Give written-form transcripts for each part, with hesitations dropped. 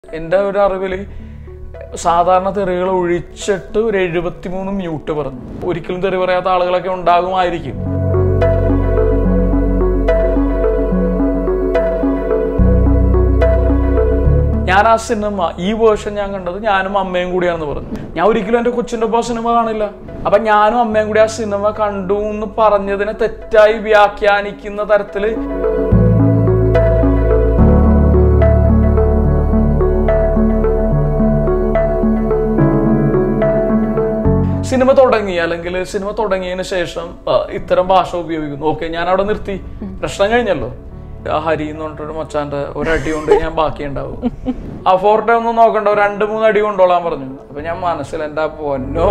എൻ്റെ ഒരു അറിവിൽ സാധാരണ തെറികൾ ഒഴിച്ചിട്ട് ഒരു 73 മ്യൂട്ട് പറഞ്ഞു. ഒരിക്കലും തെറി പറയാത്ത ആളുകളൊക്കെ ഉണ്ടാകുമായിരിക്കും. ഞാൻ ആ സിനിമ ഈ വേർഷൻ ഞാൻ കണ്ടത് ഞാനും അമ്മയും കൂടിയാണെന്ന് പറഞ്ഞു. ഞാൻ ഒരിക്കലും എൻ്റെ കൊച്ചിൻ്റെ ഒപ്പം സിനിമ കാണില്ല. അപ്പൊ ഞാനും അമ്മയും കൂടി ആ സിനിമ കണ്ടു എന്ന് പറഞ്ഞതിനെ തെറ്റായി വ്യാഖ്യാനിക്കുന്ന തരത്തില് സിനിമ തുടങ്ങി, അല്ലെങ്കിൽ സിനിമ തുടങ്ങിയതിന് ശേഷം ഇത്തരം ഭാഷ ഉപയോഗിക്കുന്നു. ഓക്കെ, ഞാൻ അവിടെ നിർത്തി, പ്രശ്നം കഴിഞ്ഞല്ലോ. ആ ഹരി എന്ന് പറഞ്ഞിട്ടൊരു മച്ചാന്റെ ഒരടി കൊണ്ട് ഞാൻ ബാക്കിയുണ്ടാവും. ആ ഫോർട്ടെ ഒന്നും നോക്കണ്ട, 2-3 അടി കൊണ്ടോളാൻ പറഞ്ഞു. അപ്പൊ ഞാൻ മനസ്സിൽ എൻ്റെ പൊന്നോ.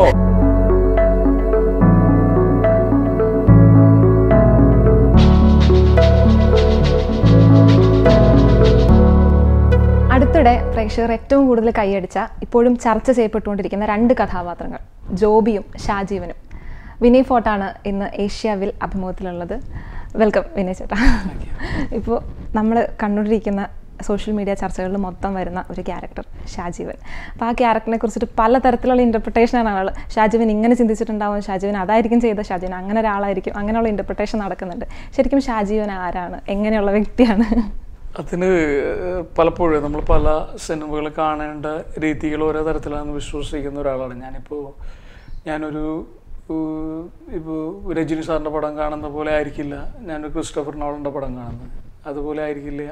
അടുത്തിടെ പ്രേക്ഷകർ ഏറ്റവും കൂടുതൽ കൈയടിച്ച, ഇപ്പോഴും ചർച്ച ചെയ്യപ്പെട്ടുകൊണ്ടിരിക്കുന്ന 2 കഥാപാത്രങ്ങൾ, ജോബിയും ഷാജീവനും. വിനയ് ഫോർട്ടാണ് ഇന്ന് ഏഷ്യാവിൽ അഭിമുഖത്തിലുള്ളത്. വെൽക്കം വിനയ് ചേട്ടാ. ഇപ്പോൾ നമ്മൾ കണ്ടുകൊണ്ടിരിക്കുന്ന സോഷ്യൽ മീഡിയ ചർച്ചകളിൽ മൊത്തം വരുന്ന ഒരു ക്യാരക്ടർ ഷാജീവൻ. അപ്പോൾ ആ ക്യാരക്ടറിനെ കുറിച്ചിട്ട് പലതരത്തിലുള്ള ഇൻ്റർപ്രിട്ടേഷനാണ് ആൾ. ഷാജീവൻ ഇങ്ങനെ ചിന്തിച്ചിട്ടുണ്ടാവും, ഷാജീവൻ അതായിരിക്കും ചെയ്ത, ഷാജീവൻ അങ്ങനെ ഒരാളായിരിക്കും, അങ്ങനെയുള്ള ഇൻ്റർപ്രിട്ടേഷൻ നടക്കുന്നുണ്ട്. ശരിക്കും ഷാജീവൻ ആരാണ്, എങ്ങനെയുള്ള വ്യക്തിയാണ്? അതിന് പലപ്പോഴും നമ്മൾ പല സിനിമകൾ കാണേണ്ട രീതികൾ ഓരോ തരത്തിലാണെന്ന് വിശ്വസിക്കുന്ന ഒരാളാണ്. ഞാനൊരു ഇപ്പോൾ രജനി സാറിൻ്റെ പടം കാണുന്ന പോലെ ആയിരിക്കില്ല ഞാനൊരു ക്രിസ്റ്റഫർ നോളൻ്റെ പടം കാണുന്നത്, അതുപോലെ ആയിരിക്കില്ല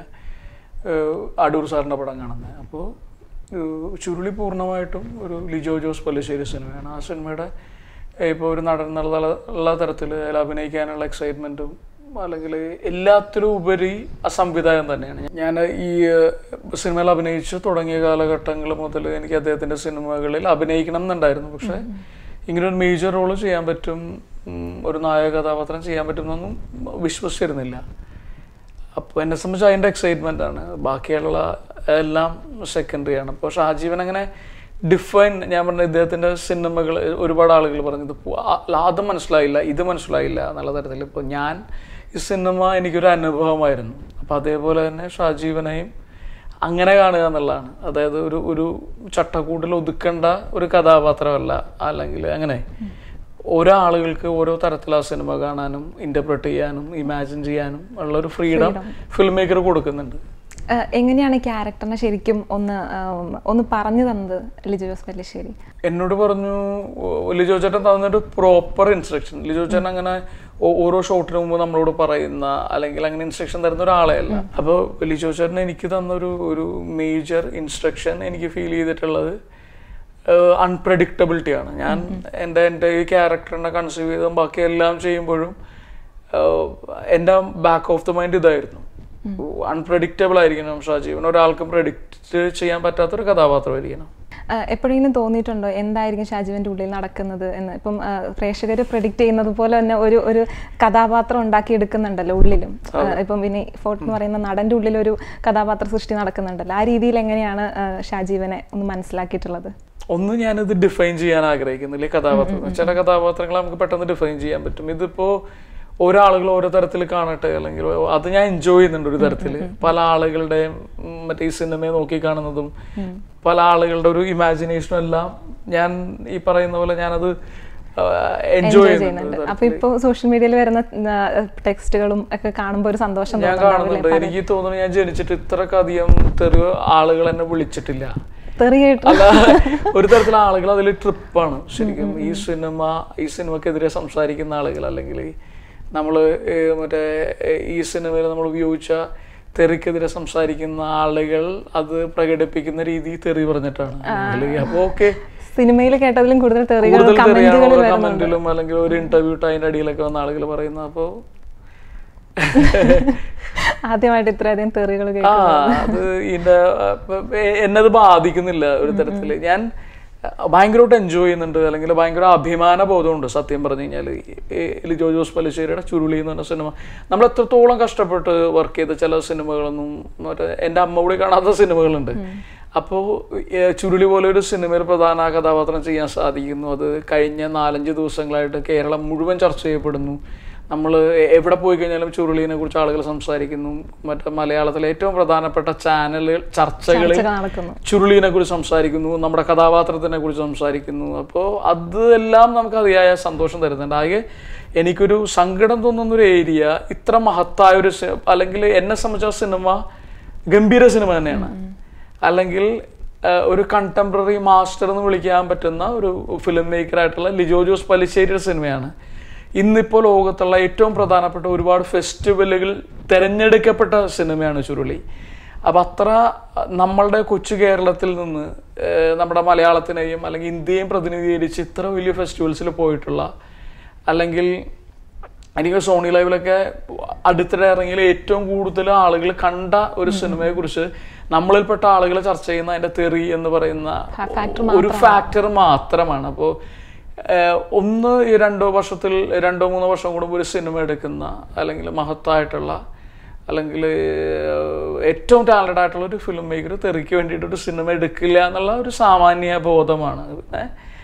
അടൂർ സാറിൻ്റെ പടം കാണുന്നത്. അപ്പോൾ ചുരുളി പൂർണ്ണമായിട്ടും ഒരു ലിജോ ജോസ് പല്ലിശ്ശേരി സിനിമയാണ്. ആ സിനിമയുടെ ഇപ്പോൾ ഒരു നടൻ എന്നുള്ള തരത്തിൽ അതിൽ അഭിനയിക്കാനുള്ള എക്സൈറ്റ്മെൻറ്റും അല്ലെങ്കിൽ എല്ലാത്തിലും ഉപരി ആ സംവിധാനം തന്നെയാണ്. ഞാൻ ഈ സിനിമയിൽ അഭിനയിച്ച് തുടങ്ങിയ കാലഘട്ടങ്ങൾ മുതൽ എനിക്ക് അദ്ദേഹത്തിൻ്റെ സിനിമകളിൽ അഭിനയിക്കണം എന്നുണ്ടായിരുന്നു. പക്ഷേ ഇങ്ങനൊരു മേജർ റോള് ചെയ്യാൻ പറ്റും, ഒരു നായക കഥാപാത്രം ചെയ്യാൻ പറ്റുമെന്നൊന്നും വിശ്വസിച്ചിരുന്നില്ല. അപ്പോൾ എന്നെ സംബന്ധിച്ച് അതിൻ്റെ എക്സൈറ്റ്മെൻ്റ് ആണ്, ബാക്കിയുള്ള എല്ലാം സെക്കൻഡറിയാണ്. അപ്പോൾ ഷാജീവൻ അങ്ങനെ ഡിഫൈൻ, ഞാൻ പറഞ്ഞ ഇദ്ദേഹത്തിൻ്റെ സിനിമകൾ ഒരുപാട് ആളുകൾ പറഞ്ഞത് അത് മനസ്സിലായില്ല, ഇത് മനസ്സിലായില്ല എന്നുള്ള തരത്തിൽ. ഇപ്പോൾ ഞാൻ ഈ സിനിമ എനിക്കൊരു അനുഭവമായിരുന്നു. അപ്പോൾ അതേപോലെ തന്നെ ഷാജീവനെയും അങ്ങനെ കാണുക എന്നുള്ളതാണ്. അതായത് ഒരു ചട്ടക്കൂട്ടിൽ ഒതുക്കേണ്ട ഒരു കഥാപാത്രമല്ല, അല്ലെങ്കിൽ അങ്ങനെ ഓരോ ആളുകൾക്ക് ഓരോ തരത്തിൽ ആ സിനിമ കാണാനും ഇൻ്റർപ്രറ്റ് ചെയ്യാനും ഇമാജിൻ ചെയ്യാനും ഉള്ളൊരു ഫ്രീഡം ഫിലിം മേക്കർ കൊടുക്കുന്നുണ്ട്. എങ്ങനെയാണ് ക്യാരക്ടറിനെ ശരിക്കും ഒന്ന് പറഞ്ഞു തന്നത് ലിജോ ജോസ് പല്ലിശ്ശേരി? എന്നോട് പറഞ്ഞു, ലിജോ ചേട്ടൻ തന്നൊരു പ്രോപ്പർ ഇൻസ്ട്രക്ഷൻ. ലിജോ ചേട്ടൻ അങ്ങനെ ഓരോ ഷോട്ടിന് മുമ്പ് നമ്മളോട് പറയുന്ന അല്ലെങ്കിൽ അങ്ങനെ ഇൻസ്ട്രക്ഷൻ തരുന്ന ഒരാളെ അല്ല. അപ്പോൾ ലിജോ ചേട്ടൻ എനിക്ക് തന്നൊരു മേജർ ഇൻസ്ട്രക്ഷൻ എനിക്ക് ഫീൽ ചെയ്തിട്ടുള്ളത് അൺപ്രഡിക്റ്റബിലിറ്റിയാണ്. ഞാൻ എൻ്റെ ഈ ക്യാരക്ടറിനെ കൺസീവ് ചെയ്തും ബാക്കി എല്ലാം ചെയ്യുമ്പോഴും എൻ്റെ ബാക്ക് ഓഫ് ദ മൈൻഡ് ഇതായിരുന്നു, അൺപ്രഡിക്റ്റബിൾ ആയിരിക്കണം ഷാജീവൻ, ഒരാൾക്കും പ്രഡിക്റ്റ് ചെയ്യാൻ പറ്റാത്തൊരു കഥാപാത്രമായിരിക്കണം. എപ്പോഴെങ്കിലും തോന്നിയിട്ടുണ്ടോ എന്തായിരിക്കും ഷാജീവൻ്റെ ഉള്ളിൽ നടക്കുന്നത് എന്ന്? ഇപ്പം പ്രേക്ഷകർ പ്രെഡിക്റ്റ് ചെയ്യുന്നത് പോലെ തന്നെ ഒരു കഥാപാത്രം ഉണ്ടാക്കി എടുക്കുന്നുണ്ടല്ലോ ഉള്ളിലും. ഇപ്പം വിനയ് ഫോർട്ട് എന്ന് പറയുന്ന നടൻ്റെ ഉള്ളിൽ ഒരു കഥാപാത്ര സൃഷ്ടി നടക്കുന്നുണ്ടല്ലോ. ആ രീതിയിൽ എങ്ങനെയാണ് ഷാജീവനെ ഒന്ന് മനസ്സിലാക്കിയിട്ടുള്ളത്? ഒന്ന്, ഞാനിത് ഡിഫൈൻ ചെയ്യാൻ ആഗ്രഹിക്കുന്നില്ല കഥാപാത്രം. ചില കഥാപാത്രങ്ങൾ നമുക്ക് പെട്ടെന്ന് ഡിഫൈൻ ചെയ്യാൻ പറ്റും. ഇതിപ്പോൾ ഓരോ ആളുകൾ ഓരോ തരത്തിൽ കാണട്ടെ, അല്ലെങ്കിൽ അത് ഞാൻ എൻജോയ് ചെയ്യുന്നുണ്ട് ഒരു തരത്തിൽ. പല ആളുകളുടെയും മറ്റേ ഈ സിനിമയെ നോക്കി കാണുന്നതും പല ആളുകളുടെ ഒരു ഇമാജിനേഷനും എല്ലാം ഞാൻ ഈ പറയുന്ന പോലെ ഞാനത് എൻജോയ് ചെയ്യുന്നുണ്ട്. അപ്പൊ ഇപ്പൊ സോഷ്യൽ മീഡിയയിൽ വരുന്ന ടെക്സ്റ്റുകളും ഒക്കെ കാണുമ്പോൾ ഒരു സന്തോഷം ഞാൻ കാണുന്നുണ്ട്. എനിക്ക് തോന്നുന്നു ഞാൻ ജനിച്ചിട്ട് ഇത്രക്കധികം തെറി ആളുകൾ എന്നെ വിളിച്ചിട്ടില്ല. അല്ല, ഒരു തരത്തിൽ ആളുകൾ അതിൽ ട്രിപ്പാണ് ശരിക്കും. ഈ സിനിമക്കെതിരെ സംസാരിക്കുന്ന ആളുകൾ, അല്ലെങ്കിൽ നമ്മൾ മറ്റേ ഈ സിനിമയിൽ നമ്മൾ ഉപയോഗിച്ച തെറിക്കെതിരെ സംസാരിക്കുന്ന ആളുകൾ അത് പ്രകടിപ്പിക്കുന്ന രീതി തെറി പറഞ്ഞിട്ടാണ്. അപ്പൊ ഓക്കെ, സിനിമയിൽ കേട്ടതിലും കൂടുതൽ കമന്റിലും അല്ലെങ്കിൽ ഒരു ഇന്റർവ്യൂ അതിന്റെ അടിയിലൊക്കെ വന്ന ആളുകൾ പറയുന്നത്. അപ്പോ ആദ്യമായിട്ട് ഇത്രയധികം തെറികൾ അത് എന്നത് ബാധിക്കുന്നില്ല ഒരു തരത്തില്. ഞാൻ ഭയങ്കരമായിട്ട് എൻജോയ് ചെയ്യുന്നുണ്ട്, അല്ലെങ്കിൽ ഭയങ്കര അഭിമാന ബോധമുണ്ട്. സത്യം പറഞ്ഞു കഴിഞ്ഞാൽ ലിജോ ജോസ് പല്ലിശ്ശേരിയുടെ ചുരുളി എന്ന് പറഞ്ഞ സിനിമ നമ്മൾ എത്രത്തോളം കഷ്ടപ്പെട്ട് വർക്ക് ചെയ്ത ചില സിനിമകളൊന്നും എൻ്റെ അമ്മ കൂടി കാണാത്ത സിനിമകളുണ്ട്. അപ്പോൾ ചുരുളി പോലെ ഒരു സിനിമയിൽ പ്രധാന കഥാപാത്രം ചെയ്യാൻ സാധിക്കുന്നു. അത് കഴിഞ്ഞ 4-5 ദിവസങ്ങളായിട്ട് കേരളം മുഴുവൻ ചർച്ച ചെയ്യപ്പെടുന്നു. നമ്മൾ എവിടെ പോയി കഴിഞ്ഞാലും ചുരുളിനെ കുറിച്ച് ആളുകൾ സംസാരിക്കുന്നു. മറ്റേ മലയാളത്തിലെ ഏറ്റവും പ്രധാനപ്പെട്ട ചാനലുകൾ ചർച്ചകളിൽ ചുരുളിനെ കുറിച്ച് സംസാരിക്കുന്നു, നമ്മുടെ കഥാപാത്രത്തിനെ കുറിച്ച് സംസാരിക്കുന്നു. അപ്പോൾ അതെല്ലാം നമുക്ക് അതിയായ സന്തോഷം തരുന്നുണ്ട്. ആകെ എനിക്കൊരു സങ്കടം തോന്നുന്നൊരു ഏരിയ, ഇത്ര മഹത്തായൊരു അല്ലെങ്കിൽ എന്നെ സംബന്ധിച്ച സിനിമ ഗംഭീര സിനിമ തന്നെയാണ്, അല്ലെങ്കിൽ ഒരു കണ്ടംപററി മാസ്റ്റർ എന്ന് വിളിക്കാൻ പറ്റുന്ന ഒരു ഫിലിം മേക്കറായിട്ടുള്ള ലിജോ ജോസ് പല്ലിശ്ശേരിയുടെ സിനിമയാണ്. ഇന്നിപ്പോൾ ലോകത്തുള്ള ഏറ്റവും പ്രധാനപ്പെട്ട ഒരുപാട് ഫെസ്റ്റിവലുകൾ തിരഞ്ഞെടുക്കപ്പെട്ട സിനിമയാണ് ചുരുളി. അപ്പം അത്ര നമ്മളുടെ കൊച്ചു കേരളത്തിൽ നിന്ന് നമ്മുടെ മലയാളത്തിനെയും അല്ലെങ്കിൽ ഇന്ത്യയും പ്രതിനിധീകരിച്ച് ഇത്ര വലിയ ഫെസ്റ്റിവൽസിൽ പോയിട്ടുള്ള, അല്ലെങ്കിൽ എനിക്ക് സോണി ലൈവിലൊക്കെ അടുത്തിടെ ഇറങ്ങിയ ഏറ്റവും കൂടുതൽ ആളുകൾ കണ്ട ഒരു സിനിമയെ കുറിച്ച് നമ്മളിൽപ്പെട്ട ആളുകൾ ചർച്ച ചെയ്യുന്ന അതിന്റെ തെറി എന്ന് പറയുന്ന ഒരു ഫാക്ടർ മാത്രമാണ്. അപ്പോൾ ഒന്ന് ഈ 2-3 വർഷം കൂടുമ്പോൾ ഒരു സിനിമ എടുക്കുന്ന, അല്ലെങ്കിൽ മഹത്തായിട്ടുള്ള, അല്ലെങ്കിൽ ഏറ്റവും ടാലന്റഡ് ആയിട്ടുള്ള ഒരു ഫിലിം മേക്കർ തെറിക്ക് വേണ്ടിയിട്ട് ഒരു സിനിമ എടുക്കില്ല എന്നുള്ള ഒരു സാമാന്യ ബോധമാണ്. പിന്നെ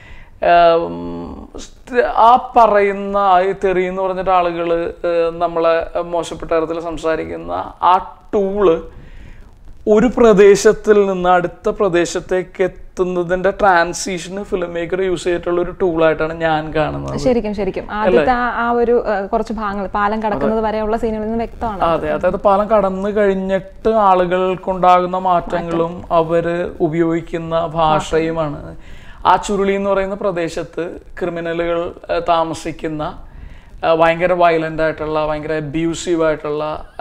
ആ പറയുന്ന ഈ തെറി എന്ന് പറഞ്ഞിട്ട് ആളുകൾ നമ്മളെ മോശപ്പെട്ട തരത്തിൽ സംസാരിക്കുന്ന ആ ടൂള് ഒരു പ്രദേശത്തിൽ നിന്ന് അടുത്ത പ്രദേശത്തേക്ക് എത്തുന്നതിന്റെ ട്രാൻസിഷന് ഫിലിം മേക്കർ യൂസ് ചെയ്തിട്ടുള്ള ഒരു ടൂളായിട്ടാണ് ഞാൻ കാണുന്നത്. ശരിക്കും ആദ്യത്തെ ആ ഒരു കുറച്ച് ഭാഗങ്ങൾ പാലം കടക്കുന്നത് വരെയുള്ള സീനുകളിൽ നിന്ന് വ്യക്തമാണ്. അതെ, അതായത് പാലം കടന്നു കഴിഞ്ഞിട്ട് ആളുകൾക്കുണ്ടാകുന്ന മാറ്റങ്ങളും അവര് ഉപയോഗിക്കുന്ന ഭാഷയുമാണ്. ആ ചുരുളി എന്ന് പറയുന്ന പ്രദേശത്ത് ക്രിമിനലുകൾ താമസിക്കുന്ന, ഭയങ്കര വയലൻ്റ് ആയിട്ടുള്ള, ഭയങ്കര അബ്യൂസീവ് ആയിട്ടുള്ള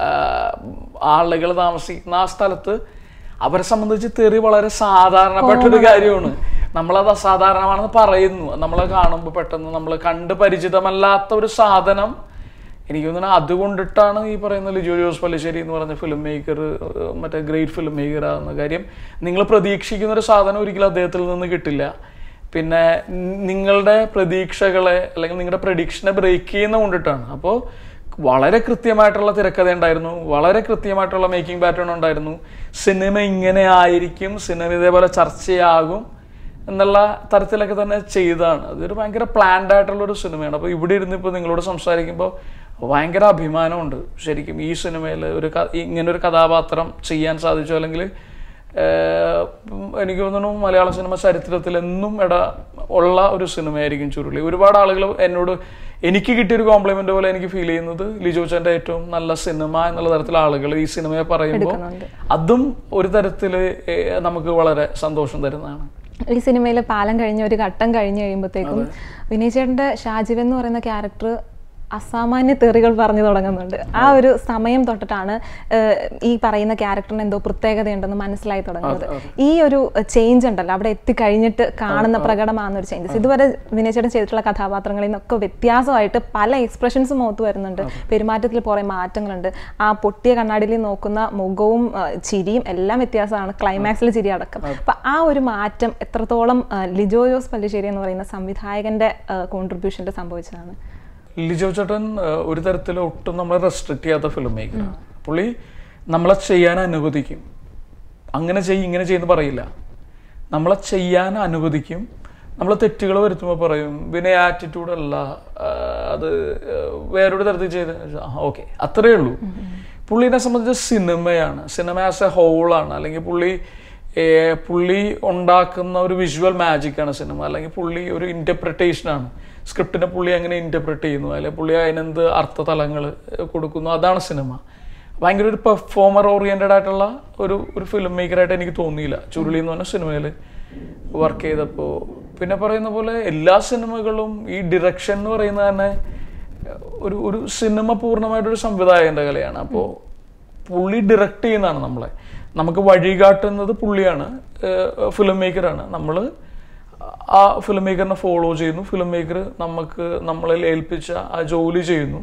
ആളുകൾ താമസിക്കുന്ന ആ സ്ഥലത്ത് അവരെ സംബന്ധിച്ച് തെറി വളരെ സാധാരണപ്പെട്ടൊരു കാര്യമാണ്. നമ്മളത് അസാധാരണമാണെന്ന് പറയുന്നു. നമ്മളെ കാണുമ്പോൾ പെട്ടെന്ന് നമ്മൾ കണ്ട് പരിചിതമല്ലാത്ത ഒരു സാധനം, എനിക്ക് തോന്നുന്നു അതുകൊണ്ടിട്ടാണ് ഈ പറയുന്ന ലിജോ ജോസ് പല്ലിശ്ശേരി എന്ന് പറഞ്ഞ ഫിലിം മേക്കർ മറ്റേ ഗ്രേറ്റ് ഫിലിം മേക്കർ ആകുന്ന കാര്യം. നിങ്ങൾ പ്രതീക്ഷിക്കുന്ന ഒരു സാധനം ഒരിക്കലും അദ്ദേഹത്തിൽ നിന്ന് കിട്ടില്ല. പിന്നെ നിങ്ങളുടെ പ്രതീക്ഷകളെ അല്ലെങ്കിൽ നിങ്ങളുടെ പ്രഡിക്ഷനെ ബ്രേക്ക് ചെയ്യുന്ന കൊണ്ടിട്ടാണ്. അപ്പോൾ വളരെ കൃത്യമായിട്ടുള്ള തിരക്കഥ ഉണ്ടായിരുന്നു, വളരെ കൃത്യമായിട്ടുള്ള മേക്കിംഗ് പാറ്റേൺ ഉണ്ടായിരുന്നു. സിനിമ ഇങ്ങനെ ആയിരിക്കും, സിനിമ ഇതേപോലെ ചർച്ചയാകും എന്നുള്ള തരത്തിലൊക്കെ തന്നെ ചെയ്തതാണ്. അതൊരു ഭയങ്കര പ്ലാൻഡ് ആയിട്ടുള്ളൊരു സിനിമയാണ്. അപ്പോൾ ഇവിടെ ഇരുന്ന് ഇപ്പോൾ നിങ്ങളോട് സംസാരിക്കുമ്പോൾ ഭയങ്കര അഭിമാനമുണ്ട് ശരിക്കും. ഈ സിനിമയിൽ ഇങ്ങനൊരു കഥാപാത്രം ചെയ്യാൻ സാധിച്ചു. അല്ലെങ്കിൽ എനിക്ക് തോന്നുന്നു മലയാള സിനിമ ചരിത്രത്തിൽ എന്നും ഉള്ള ഒരു സിനിമയായിരിക്കും ചുരുളി. ഒരുപാട് ആളുകൾ എനിക്ക് കിട്ടിയൊരു കോംപ്ലിമെന്റ് പോലെ എനിക്ക് ഫീൽ ചെയ്യുന്നത് ലിജോച്ചന്റെ ഏറ്റവും നല്ല സിനിമ എന്നുള്ള തരത്തിൽ ആളുകൾ ഈ സിനിമയെ പറയുമ്പോൾ അതും ഒരു തരത്തിൽ നമുക്ക് വളരെ സന്തോഷം തരുന്നതാണ്. ഈ സിനിമയിൽ പാലം കഴിഞ്ഞ ഒരു ഘട്ടം കഴിഞ്ഞ് കഴിയുമ്പോഴത്തേക്കും വിനയ് ചേട്ടന്റെ ഷാജിവ് എന്ന് പറയുന്ന ക്യാരക്ടർ അസാമാന്യ തെറികൾ പറഞ്ഞു തുടങ്ങുന്നുണ്ട്. ആ ഒരു സമയം തൊട്ടിട്ടാണ് ഈ പറയുന്ന ക്യാരക്ടറിന് എന്തോ പ്രത്യേകതയുണ്ടെന്ന് മനസ്സിലായി തുടങ്ങുന്നത്. ഈ ഒരു ചേഞ്ച് ഉണ്ടല്ലോ, അവിടെ എത്തിക്കഴിഞ്ഞിട്ട് കാണുന്ന പ്രകടമാകുന്ന ഒരു ചേഞ്ചസ്. ഇതുവരെ വിനയ് ചേട്ടൻ ചെയ്തിട്ടുള്ള കഥാപാത്രങ്ങളിൽ നിന്നൊക്കെ വ്യത്യാസമായിട്ട് പല എക്സ്പ്രഷൻസും മുഖത്ത് വരുന്നുണ്ട്. പെരുമാറ്റത്തിൽ കുറേ മാറ്റങ്ങളുണ്ട്. ആ പൊട്ടിയ കണ്ണാടിയിൽ നോക്കുന്ന മുഖവും ചിരിയും എല്ലാം വ്യത്യാസമാണ്, ക്ലൈമാക്സിൽ ചിരി അടക്കം. അപ്പം ആ ഒരു മാറ്റം എത്രത്തോളം ലിജോ ജോസ് പല്ലിശ്ശേരി എന്ന് പറയുന്ന സംവിധായകന്റെ കോൺട്രിബ്യൂഷനിൽ സംഭവിച്ചതാണ്? ലിജോ ചേട്ടൻ ഒരു തരത്തിൽ ഒട്ടും നമ്മളെ റെസ്ട്രിക്ട് ചെയ്യാത്ത ഫിലിം മേക്കറാണ്. പുള്ളി നമ്മളെ ചെയ്യാൻ അനുവദിക്കും. അങ്ങനെ ഇങ്ങനെ ചെയ്യുന്ന പറയില്ല, നമ്മളെ ചെയ്യാൻ അനുവദിക്കും. നമ്മൾ തെറ്റുകൾ വരുത്തുമ്പോൾ പറയും പിന്നെ ആറ്റിറ്റ്യൂഡ് അല്ല, അത് വേറൊരു തരത്തിൽ ചെയ്ത് ഓക്കെ, അത്രയേ ഉള്ളൂ. പുള്ളിനെ സംബന്ധിച്ച് സിനിമയാണ്, സിനിമ ആസ് എ ഹോളാണ്. അല്ലെങ്കിൽ പുള്ളി ഉണ്ടാക്കുന്ന ഒരു വിഷ്വൽ മാജിക്കാണ് സിനിമ. അല്ലെങ്കിൽ പുള്ളി ഒരു ഇന്റർപ്രിട്ടേഷനാണ്. സ്ക്രിപ്റ്റിനെ പുള്ളി എങ്ങനെ ഇന്റർപ്രറ്റ് ചെയ്യുന്നു, അല്ലെങ്കിൽ പുള്ളി അതിനെന്ത് അർത്ഥതലങ്ങൾ കൊടുക്കുന്നു, അതാണ് സിനിമ. ഭയങ്കര ഒരു പെർഫോമർ ഓറിയന്റഡ് ആയിട്ടുള്ള ഒരു ഫിലിം മേക്കറായിട്ട് എനിക്ക് തോന്നിയില്ല ചുരുളി എന്ന് പറഞ്ഞ സിനിമയിൽ വർക്ക് ചെയ്തപ്പോൾ. പിന്നെ പറയുന്ന പോലെ എല്ലാ സിനിമകളും ഈ ഡിറക്ഷൻ എന്ന് പറയുന്നത് തന്നെ ഒരു സിനിമ പൂർണ്ണമായിട്ടൊരു സംവിധായകന്റെ കലയാണ്. അപ്പോൾ പുള്ളി ഡയറക്റ്റ് ചെയ്യുന്നതാണ് നമുക്ക് വഴികാട്ടുന്നത് പുള്ളിയാണ്, ഫിലിം മേക്കറാണ്. നമ്മൾ ആ ഫിലിം മേക്കറിനെ ഫോളോ ചെയ്യുന്നു, ഫിലിം മേക്കർ നമ്മളിൽ ഏൽപ്പിച്ച ആ ജോലി ചെയ്യുന്നു.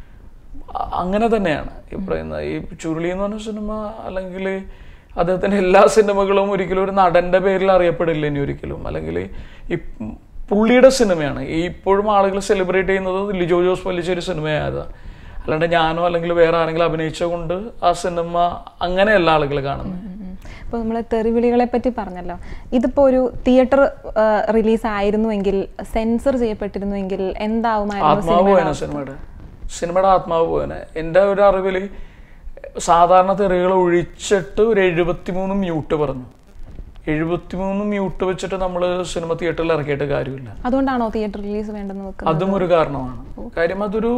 അങ്ങനെ തന്നെയാണ് ഈ പറയുന്ന ഈ ചുരുളി എന്ന് പറഞ്ഞ സിനിമ. അല്ലെങ്കിൽ അദ്ദേഹത്തിന്റെ എല്ലാ സിനിമകളും ഒരിക്കലും ഒരു നടന്റെ പേരിൽ അറിയപ്പെടില്ല ഇനി ഒരിക്കലും. അല്ലെങ്കിൽ ഈ പുള്ളിയുടെ സിനിമയാണ് ഇപ്പോഴും ആളുകൾ സെലിബ്രേറ്റ് ചെയ്യുന്നത് ലിജോ ജോസ് പല്ലിശ്ശേരി സിനിമയായത്. അല്ലാണ്ട് ഞാനോ അല്ലെങ്കിൽ വേറെ ആരെങ്കിലും അഭിനയിച്ച കൊണ്ട് ആ സിനിമ അങ്ങനെയല്ല ആളുകൾ കാണുന്നത്. ഇപ്പോൾ നമ്മൾ തെറിവിളികളെ പറ്റി പറഞ്ഞല്ലോ, ഇതിപ്പോൾ ഒരു തിയേറ്റർ റിലീസ് ആയിരുന്നുവെങ്കിൽ, സെൻസർ ചെയ്യപ്പെട്ടിരുന്നുവെങ്കിൽ എന്താവുമായിരുന്നു? സിനിമയുടെ സിനിമയുടെ ആത്മാവ് പോയനെ. എൻ്റെ ഒരു അറിവിൽ സാധാരണ തെറികൾ ഒഴിച്ചിട്ട് ഒരു 73 മ്യൂട്ട് പറഞ്ഞു. 73 മ്യൂട്ട് വെച്ചിട്ട് നമ്മൾ സിനിമ തിയേറ്ററിൽ ഇറക്കിയിട്ട് കാര്യമില്ല. അതുകൊണ്ടാണോ തിയേറ്റർ റിലീസ് വേണ്ടെന്ന് വെക്കുന്നത്? അതും ഒരു കാരണമാണ്. കാര്യം അതൊരു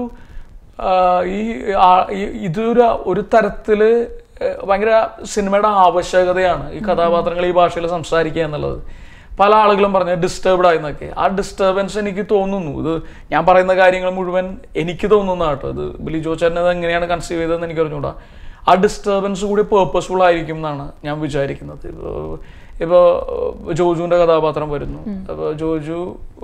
ഒരു തരത്തില് ഭയങ്കര സിനിമയുടെ ആവശ്യകതയാണ് ഈ കഥാപാത്രങ്ങൾ ഈ ഭാഷയിൽ സംസാരിക്കുക എന്നുള്ളത്. പല ആളുകളും പറഞ്ഞ ഡിസ്റ്റർബ്ഡ് ആയെന്നൊക്കെ. ആ ഡിസ്റ്റർബൻസ് എനിക്ക് തോന്നുന്നു, ഇത് ഞാൻ പറയുന്ന കാര്യങ്ങൾ മുഴുവൻ എനിക്ക് തോന്നുന്ന കേട്ടോ, ഇത് ലിജോ ചേട്ടൻ അത് എങ്ങനെയാണ് കൺസീവ് ചെയ്തതെന്ന് എനിക്ക് അറിഞ്ഞൂടാ. ആ ഡിസ്റ്റർബൻസ് കൂടി പേർപ്പസ്ഫുൾ ആയിരിക്കും എന്നാണ് ഞാൻ വിചാരിക്കുന്നത്. ഇപ്പോൾ ജോജുവിൻ്റെ കഥാപാത്രം വരുന്നു. അപ്പോൾ ജോജു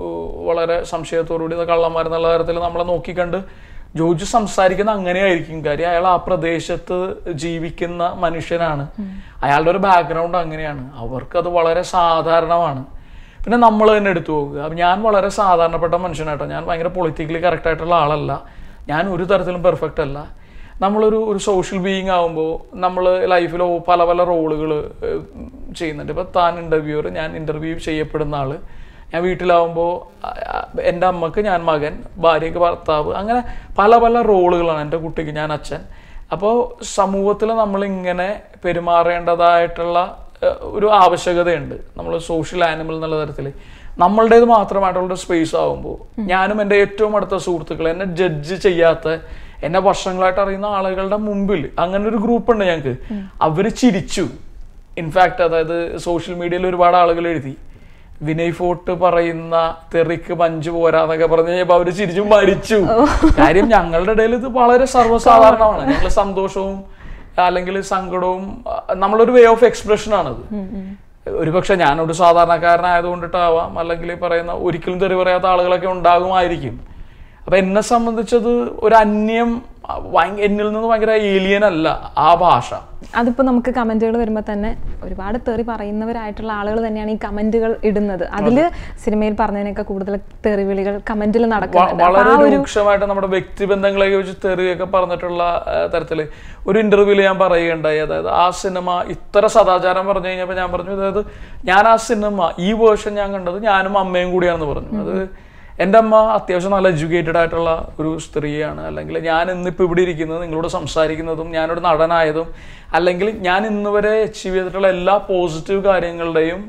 വളരെ സംശയത്തോടുകൂടി കള്ളന്മാരെന്നുള്ള തരത്തിൽ നമ്മളെ നോക്കിക്കണ്ട് ജോജു സംസാരിക്കുന്ന അങ്ങനെയായിരിക്കും. കാര്യം അയാൾ ആ പ്രദേശത്ത് ജീവിക്കുന്ന മനുഷ്യനാണ്, അയാളുടെ ഒരു ബാക്ക്ഗ്രൗണ്ട് അങ്ങനെയാണ്, അവർക്കത് വളരെ സാധാരണമാണ്. പിന്നെ നമ്മൾ തന്നെ എടുത്തു പോകുക. ഞാൻ വളരെ സാധാരണപ്പെട്ട മനുഷ്യനായിട്ടോ, ഞാൻ ഭയങ്കര പൊളിറ്റിക്കലി കറക്റ്റായിട്ടുള്ള ആളല്ല, ഞാൻ ഒരു തരത്തിലും പെർഫെക്റ്റ് അല്ല. നമ്മളൊരു സോഷ്യൽ ബീയിങ് ആകുമ്പോൾ നമ്മൾ ലൈഫിൽ പല പല റോളുകൾ ചെയ്യുന്നുണ്ട്. ഇപ്പോൾ താൻ ഇൻ്റർവ്യൂവർ, ഞാൻ ഇൻ്റർവ്യൂ ചെയ്യപ്പെടുന്ന ആൾ, ഞാൻ വീട്ടിലാവുമ്പോൾ എൻ്റെ അമ്മക്ക് ഞാൻ മകൻ, ഭാര്യയ്ക്ക് ഭർത്താവ്, അങ്ങനെ പല പല റോളുകളാണ്. എൻ്റെ കുട്ടിക്ക് ഞാൻ അച്ഛൻ. അപ്പോൾ സമൂഹത്തിൽ നമ്മളിങ്ങനെ പെരുമാറേണ്ടതായിട്ടുള്ള ഒരു ആവശ്യകതയുണ്ട്. നമ്മൾ സോഷ്യൽ ആനിമൽ എന്നുള്ള തരത്തിൽ നമ്മളുടേത് മാത്രമായിട്ടുള്ളൊരു സ്പേസ് ആകുമ്പോൾ ഞാനും എൻ്റെ ഏറ്റവും അടുത്ത സുഹൃത്തുക്കൾ, എന്നെ ജഡ്ജ് ചെയ്യാത്ത, എന്നെ വർഷങ്ങളായിട്ട് അറിയുന്ന ആളുകളുടെ മുമ്പിൽ അങ്ങനെ ഒരു ഗ്രൂപ്പുണ്ട് ഞങ്ങൾക്ക്. അവർ ചിരിച്ചു. ഇൻഫാക്ട് അതായത് സോഷ്യൽ മീഡിയയിൽ ഒരുപാട് ആളുകൾ എഴുതി വിനയ് ഫോർട്ട് പറയുന്ന തെറിക്ക് പഞ്ച് പോരാന്നൊക്കെ പറഞ്ഞു കഴിഞ്ഞപ്പോൾ അവര് ചിരിച്ചും മരിച്ചു. കാര്യം ഞങ്ങളുടെ ഇടയിൽ ഇത് വളരെ സർവ്വസാധാരണമാണ്. ഞങ്ങൾ സന്തോഷവും അല്ലെങ്കിൽ സങ്കടവും നമ്മളൊരു വേ ഓഫ് എക്സ്പ്രഷൻ ആണത്. ഒരുപക്ഷെ ഞാനൊരു സാധാരണക്കാരനായതുകൊണ്ടിട്ടാവാം, അല്ലെങ്കിൽ പറയുന്ന ഒരിക്കലും തെറി പറയാത്ത ആളുകളൊക്കെ ഉണ്ടാകുമായിരിക്കും. അപ്പൊ എന്നെ സംബന്ധിച്ചത് ഒരു അന്യം, എന്നിൽ നിന്ന് ഭയങ്കര ഏലിയൻ അല്ല ആ ഭാഷ. അതിപ്പോ നമുക്ക് കമന്റുകൾ വരുമ്പോ തന്നെ ഒരുപാട് തെറി പറയുന്നവരായിട്ടുള്ള ആളുകൾ തന്നെയാണ് ഈ കമന്റുകൾ ഇടുന്നത്. അതില് സിനിമയിൽ പറഞ്ഞതിനൊക്കെ കൂടുതൽ തെറിവിളികൾ കമന്റിൽ നടക്കുന്നുണ്ട്. വളരെ രൂക്ഷമായിട്ട് നമ്മുടെ വ്യക്തിബന്ധങ്ങളെ വെച്ച് തെറിയൊക്കെ പറഞ്ഞിട്ടുള്ള തരത്തില് ഒരു ഇന്റർവ്യൂല് ഞാൻ പറയുകയുണ്ടായി. അതായത് ആ സിനിമ ഇത്ര സദാചാരം പറഞ്ഞു കഴിഞ്ഞപ്പോ ഞാൻ പറഞ്ഞു, അതായത് ഞാൻ ആ സിനിമ ഈ വേർഷൻ ഞാൻ കണ്ടത് ഞാനും അമ്മയും കൂടിയാണെന്ന് പറഞ്ഞു. അത് എൻ്റെ അമ്മ അത്യാവശ്യം നല്ല എഡ്യൂക്കേറ്റഡ് ആയിട്ടുള്ള ഒരു സ്ത്രീയാണ്. അല്ലെങ്കിൽ ഞാൻ ഇന്നിപ്പോൾ ഇവിടെ ഇരിക്കുന്നത്, നിങ്ങളോട് സംസാരിക്കുന്നതും, ഞാനൊരു നടനായതും, അല്ലെങ്കിൽ ഞാൻ ഇന്ന് വരെ അച്ചീവ് ചെയ്തിട്ടുള്ള എല്ലാ പോസിറ്റീവ് കാര്യങ്ങളുടെയും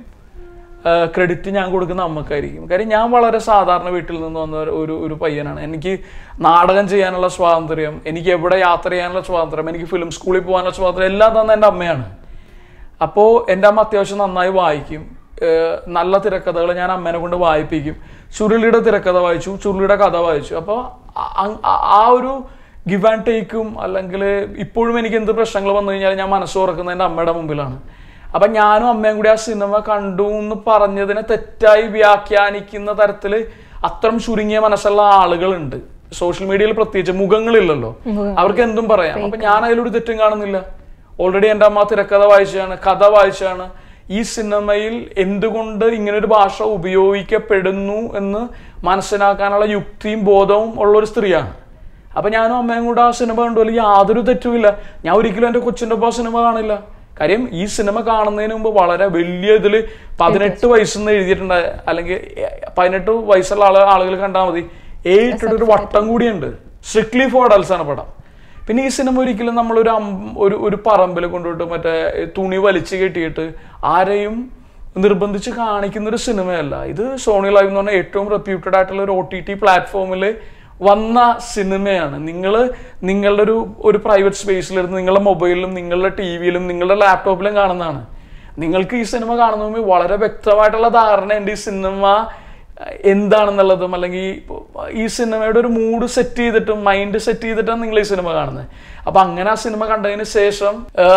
ക്രെഡിറ്റ് ഞാൻ കൊടുക്കുന്ന അമ്മക്കായിരിക്കും. കാര്യം ഞാൻ വളരെ സാധാരണ വീട്ടിൽ നിന്ന് വന്ന ഒരു പയ്യനാണ്. എനിക്ക് നാടകം ചെയ്യാനുള്ള സ്വാതന്ത്ര്യം, എനിക്ക് എവിടെ യാത്ര ചെയ്യാനുള്ള സ്വാതന്ത്ര്യം, എനിക്ക് ഫിലിം സ്കൂളിൽ പോകാനുള്ള സ്വാതന്ത്ര്യം എല്ലാം തന്നെ എൻ്റെ അമ്മയാണ്. അപ്പോൾ എൻ്റെ അമ്മ അത്യാവശ്യം നന്നായി വായിക്കും. നല്ല തിരക്കഥകൾ ഞാൻ അമ്മേനെ കൊണ്ട് വായിപ്പിക്കും. ചുരുളിയുടെ തിരക്കഥ വായിച്ചു, ചുരുളിയുടെ കഥ വായിച്ചു. അപ്പോൾ ആ ഒരു ഗിവ് ആൻഡ് ടേക്കും, അല്ലെങ്കിൽ ഇപ്പോഴും എനിക്ക് എന്ത് പ്രശ്നങ്ങൾ വന്നു കഴിഞ്ഞാൽ ഞാൻ മനസ്സ് തുറക്കുന്നത് എൻ്റെ അമ്മയുടെ മുമ്പിലാണ്. അപ്പം ഞാനും അമ്മയും കൂടി ആ സിനിമ കണ്ടു എന്ന് പറഞ്ഞതിനെ തെറ്റായി വ്യാഖ്യാനിക്കുന്ന തരത്തിൽ അത്തരം ചുരുങ്ങിയ മനസ്സുള്ള ആളുകളുണ്ട് സോഷ്യൽ മീഡിയയിൽ. പ്രത്യേകിച്ച് മുഖങ്ങളില്ലല്ലോ, അവർക്ക് എന്തും പറയാം. അപ്പം ഞാൻ അതിലൊരു തെറ്റും കാണുന്നില്ല. ഓൾറെഡി എൻ്റെ അമ്മ തിരക്കഥ വായിച്ചാണ്, കഥ വായിച്ചാണ്. ഈ സിനിമയിൽ എന്തുകൊണ്ട് ഇങ്ങനൊരു ഭാഷ ഉപയോഗിക്കപ്പെടുന്നു എന്ന് മനസ്സിലാക്കാനുള്ള യുക്തിയും ബോധവും ഉള്ളൊരു സ്ത്രീയാണ്. അപ്പൊ ഞാനും അമ്മയും കൂടെ ആ സിനിമ കണ്ടുപോലെ യാതൊരു തെറ്റുമില്ല. ഞാൻ ഒരിക്കലും എൻ്റെ കൊച്ചിൻ്റെ ഒപ്പം ആ സിനിമ കാണില്ല. കാര്യം ഈ സിനിമ കാണുന്നതിന് മുമ്പ് വളരെ വലിയ ഇതിൽ 18 വയസ്സെന്ന് എഴുതിയിട്ടുണ്ട്, അല്ലെങ്കിൽ 18 വയസ്സുള്ള ആളുകൾ കണ്ടാൽ മതി. ഒരു വട്ടം കൂടിയുണ്ട്. സ്ട്രിക്ട്ലി ഫോർ അഡൽട്സ് ആണ് പടം. പിന്നെ ഈ സിനിമ ഒരിക്കലും നമ്മളൊരു പറമ്പിൽ കൊണ്ടുപോയിട്ട് മറ്റേ തുണി വലിച്ചു കെട്ടിയിട്ട് ആരെയും നിർബന്ധിച്ച് കാണിക്കുന്ന ഒരു സിനിമയല്ല ഇത്. സോണി ലൈവ് എന്ന് പറഞ്ഞാൽ ഏറ്റവും റെപ്യൂട്ടഡ് ആയിട്ടുള്ള ഒരു OTT പ്ലാറ്റ്ഫോമിൽ വന്ന സിനിമയാണ്. നിങ്ങളുടെ ഒരു പ്രൈവറ്റ് സ്പേസിലിരുന്ന് നിങ്ങളുടെ മൊബൈലിലും നിങ്ങളുടെ ടിവിയിലും നിങ്ങളുടെ ലാപ്ടോപ്പിലും കാണുന്നതാണ്. നിങ്ങൾക്ക് ഈ സിനിമ കാണുന്ന മുമ്പ് വളരെ വ്യക്തമായിട്ടുള്ള ധാരണയുണ്ട് ഈ സിനിമ എന്താണെന്നുള്ളതും, അല്ലെങ്കിൽ ഈ സിനിമയുടെ ഒരു മൂഡ് സെറ്റ് ചെയ്തിട്ടും മൈൻഡ് സെറ്റ് ചെയ്തിട്ടാണ് നിങ്ങൾ ഈ സിനിമ കാണുന്നത്. അപ്പൊ അങ്ങനെ ആ സിനിമ കണ്ടതിന് ശേഷം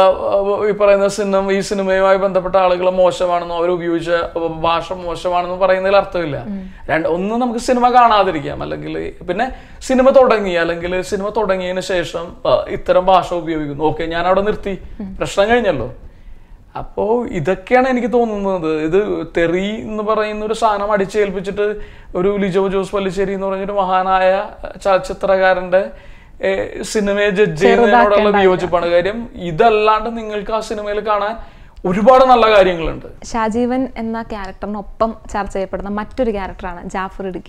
ഈ പറയുന്ന ഈ സിനിമയുമായി ബന്ധപ്പെട്ട ആളുകൾ മോശമാണെന്നോ അവർ ഉപയോഗിച്ച ഭാഷ മോശമാണെന്നോ പറയുന്നതിൽ അർത്ഥമില്ല. ഒന്ന് നമുക്ക് സിനിമ കാണാതിരിക്കാം, അല്ലെങ്കിൽ പിന്നെ സിനിമ തുടങ്ങി, അല്ലെങ്കിൽ സിനിമ തുടങ്ങിയതിന് ശേഷം ഇത്തരം ഭാഷ ഉപയോഗിക്കുന്നു, ഓക്കെ ഞാൻ അവിടെ നിർത്തി, പ്രശ്നം കഴിഞ്ഞല്ലോ. അപ്പോൾ ഇതൊക്കെയാണ് എനിക്ക് തോന്നുന്നത്. ഇത് തെറി എന്ന് പറയുന്ന ഒരു സാധനം അടിച്ചേൽപ്പിച്ചിട്ട് ഒരു ലിജോ ജോസ് പല്ലിശ്ശേരി എന്ന് പറഞ്ഞൊരു മഹാനായ ചലച്ചിത്രകാരന്റെ സിനിമയെ ജഡ്ജ് ചെയ്യുന്നതിനോടുള്ള വിയോജിപ്പാണ്. കാര്യം ഇതല്ലാണ്ട് നിങ്ങൾക്ക് ആ സിനിമയിൽ കാണാൻ ഒരുപാട് നല്ല കാര്യങ്ങളുണ്ട്. ഷാജീവൻ എന്ന ക്യാരക്ടറിനൊപ്പം ചർച്ച ചെയ്യപ്പെടുന്ന മറ്റൊരു ക്യാരക്ടറാണ് ജാഫർ ഇടുക്കി.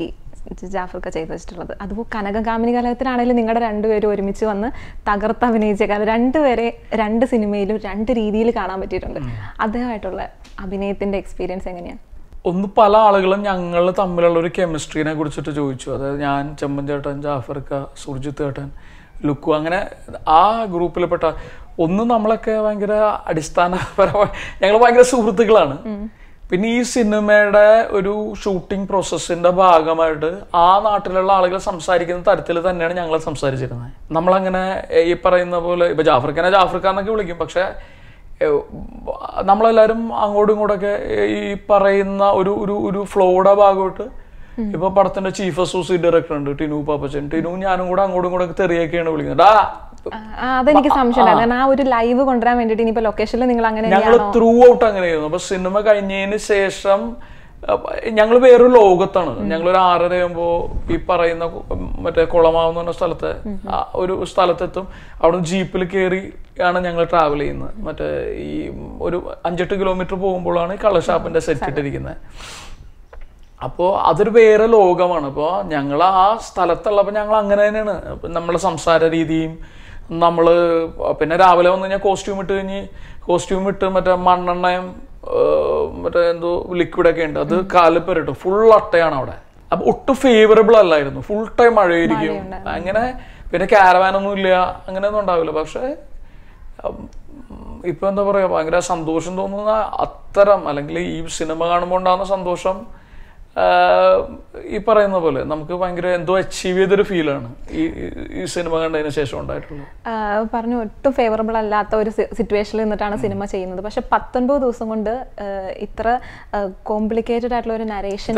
ജാഫർക്ക ചെയ്തു വെച്ചിട്ടുള്ളത്. അതുപോലെ കനകകാമിനി കലകത്തിലാണെങ്കിലും നിങ്ങളുടെ രണ്ടുപേരും ഒരുമിച്ച് വന്ന് തകർത്ത് അഭിനയിച്ച കാലം രണ്ടുപേരെ 2 സിനിമയിലും 2 രീതിയിൽ കാണാൻ പറ്റിയിട്ടുണ്ട്. അദ്ദേഹമായിട്ടുള്ള അഭിനയത്തിന്റെ എക്സ്പീരിയൻസ് എങ്ങനെയാണ്? ഒന്ന് പല ആളുകളും ഞങ്ങൾ തമ്മിലുള്ള ഒരു കെമിസ്ട്രീനെ കുറിച്ചിട്ട് ചോദിച്ചു. അതായത് ഞാൻ, ചെമ്മൻ ചേട്ടൻ, ജാഫർക്ക, സുർജിത്ത് ചേട്ടൻ, ലുക്കു, അങ്ങനെ ആ ഗ്രൂപ്പിൽപ്പെട്ട നമ്മളൊക്കെ ഭയങ്കര അടിസ്ഥാനപരമായി ഞങ്ങൾ ഭയങ്കര സുഹൃത്തുക്കളാണ്. പിന്നെ ഈ സിനിമയുടെ ഒരു ഷൂട്ടിംഗ് പ്രോസസ്സിന്റെ ഭാഗമായിട്ട് ആ നാട്ടിലുള്ള ആളുകൾ സംസാരിക്കുന്ന തരത്തിൽ തന്നെയാണ് ഞങ്ങൾ സംസാരിച്ചിരുന്നത്. നമ്മളങ്ങനെ ഈ പറയുന്ന പോലെ ഇപ്പൊ ജാഫർഖാനെ ജാഫർഖാൻ എന്നൊക്കെ വിളിക്കും, പക്ഷെ നമ്മളെല്ലാരും അങ്ങോട്ടും ഇങ്ങോട്ടൊക്കെ ഈ പറയുന്ന ഒരു ഫ്ലോയുടെ ഭാഗമായിട്ട് ഇപ്പൊ പടത്തിന്റെ ചീഫ് അസോസിയേറ്റ് ഡയറക്ടർ ഉണ്ട് ടിനു പാപ്പച്ചൻ, ടിനു ഞാനും കൂടെ അങ്ങോട്ടും ഇങ്ങോട്ടൊക്കെ തെറിയൊക്കെയാണ് വിളിക്കുന്നത്. അതെനിക്ക് സംശയമില്ല. ആ ഒരു ലൈവ് കൊണ്ടുവരാൻ വേണ്ടിട്ട് ഇനിയിപ്പോ ലൊക്കേഷനിൽ നിങ്ങൾ അങ്ങനെ ഞങ്ങൾ ത്രൂ ഔട്ട് അങ്ങനെയായിരുന്നു. അപ്പൊ സിനിമ കഴിഞ്ഞതിന് ശേഷം ഞങ്ങൾ വേറൊരു ലോകത്താണ്. ഞങ്ങളൊരു 6:30 ആകുമ്പോ ഈ പറയുന്ന മറ്റേ കുളമാവ് എന്ന് പറഞ്ഞ സ്ഥലത്തെ ഒരു സ്ഥലത്തെത്തും. അവിടെ ജീപ്പിൽ കയറി ആണ് ഞങ്ങൾ ട്രാവൽ ചെയ്യുന്നത്. മറ്റേ ഈ ഒരു 5-8 കിലോമീറ്റർ പോകുമ്പോഴാണ് ഈ കള്ളഷാപ്പിന്റെ സെറ്റ് ഇട്ടിരിക്കുന്നത്. അപ്പോൾ അതൊരു വേറെ ലോകമാണ്. അപ്പോൾ ഞങ്ങൾ ആ സ്ഥലത്തുള്ളപ്പോൾ ഞങ്ങൾ അങ്ങനെ തന്നെയാണ്. നമ്മളെ സംസാര രീതിയും പിന്നെ രാവിലെ വന്നു കഴിഞ്ഞാൽ കോസ്റ്റ്യൂം ഇട്ട് മറ്റേ മണ്ണെണ്ണയും മറ്റേ എന്തോ ലിക്വിഡൊക്കെ ഉണ്ട്, അത് കാലിപ്പറിട്ട് ഫുൾ അട്ടയാണ് അവിടെ. അപ്പൊ ഒട്ടും ഫേവറബിൾ അല്ലായിരുന്നു. ഫുൾ ടൈം മഴയായിരിക്കും. അങ്ങനെ പിന്നെ ക്യാരവാനൊന്നും ഇല്ല, അങ്ങനെയൊന്നും ഉണ്ടാവില്ല. പക്ഷെ ഇപ്പൊ എന്താ പറയാ, ഭയങ്കര സന്തോഷം തോന്നുന്ന അത്തരം, അല്ലെങ്കിൽ ഈ സിനിമ കാണുമ്പോൾ ഉണ്ടാകുന്ന സന്തോഷം ഈ പറയുന്ന പോലെ നമുക്ക് ഭയങ്കര എന്തോ അച്ചീവ് ചെയ്തൊരു ഫീലാണ് ഈ സിനിമ കണ്ടതിന് ശേഷം ഉണ്ടായിട്ടുള്ളത്. പറഞ്ഞു ഒട്ടും ഫേവറബിൾ അല്ലാത്ത ഒരു സിറ്റുവേഷനിൽ നിന്നിട്ടാണ് സിനിമ ചെയ്യുന്നത്. പക്ഷെ 19 ദിവസം കൊണ്ട് ഇത്ര കോംപ്ലിക്കേറ്റഡ് ആയിട്ടുള്ള ഒരു നരേഷൻ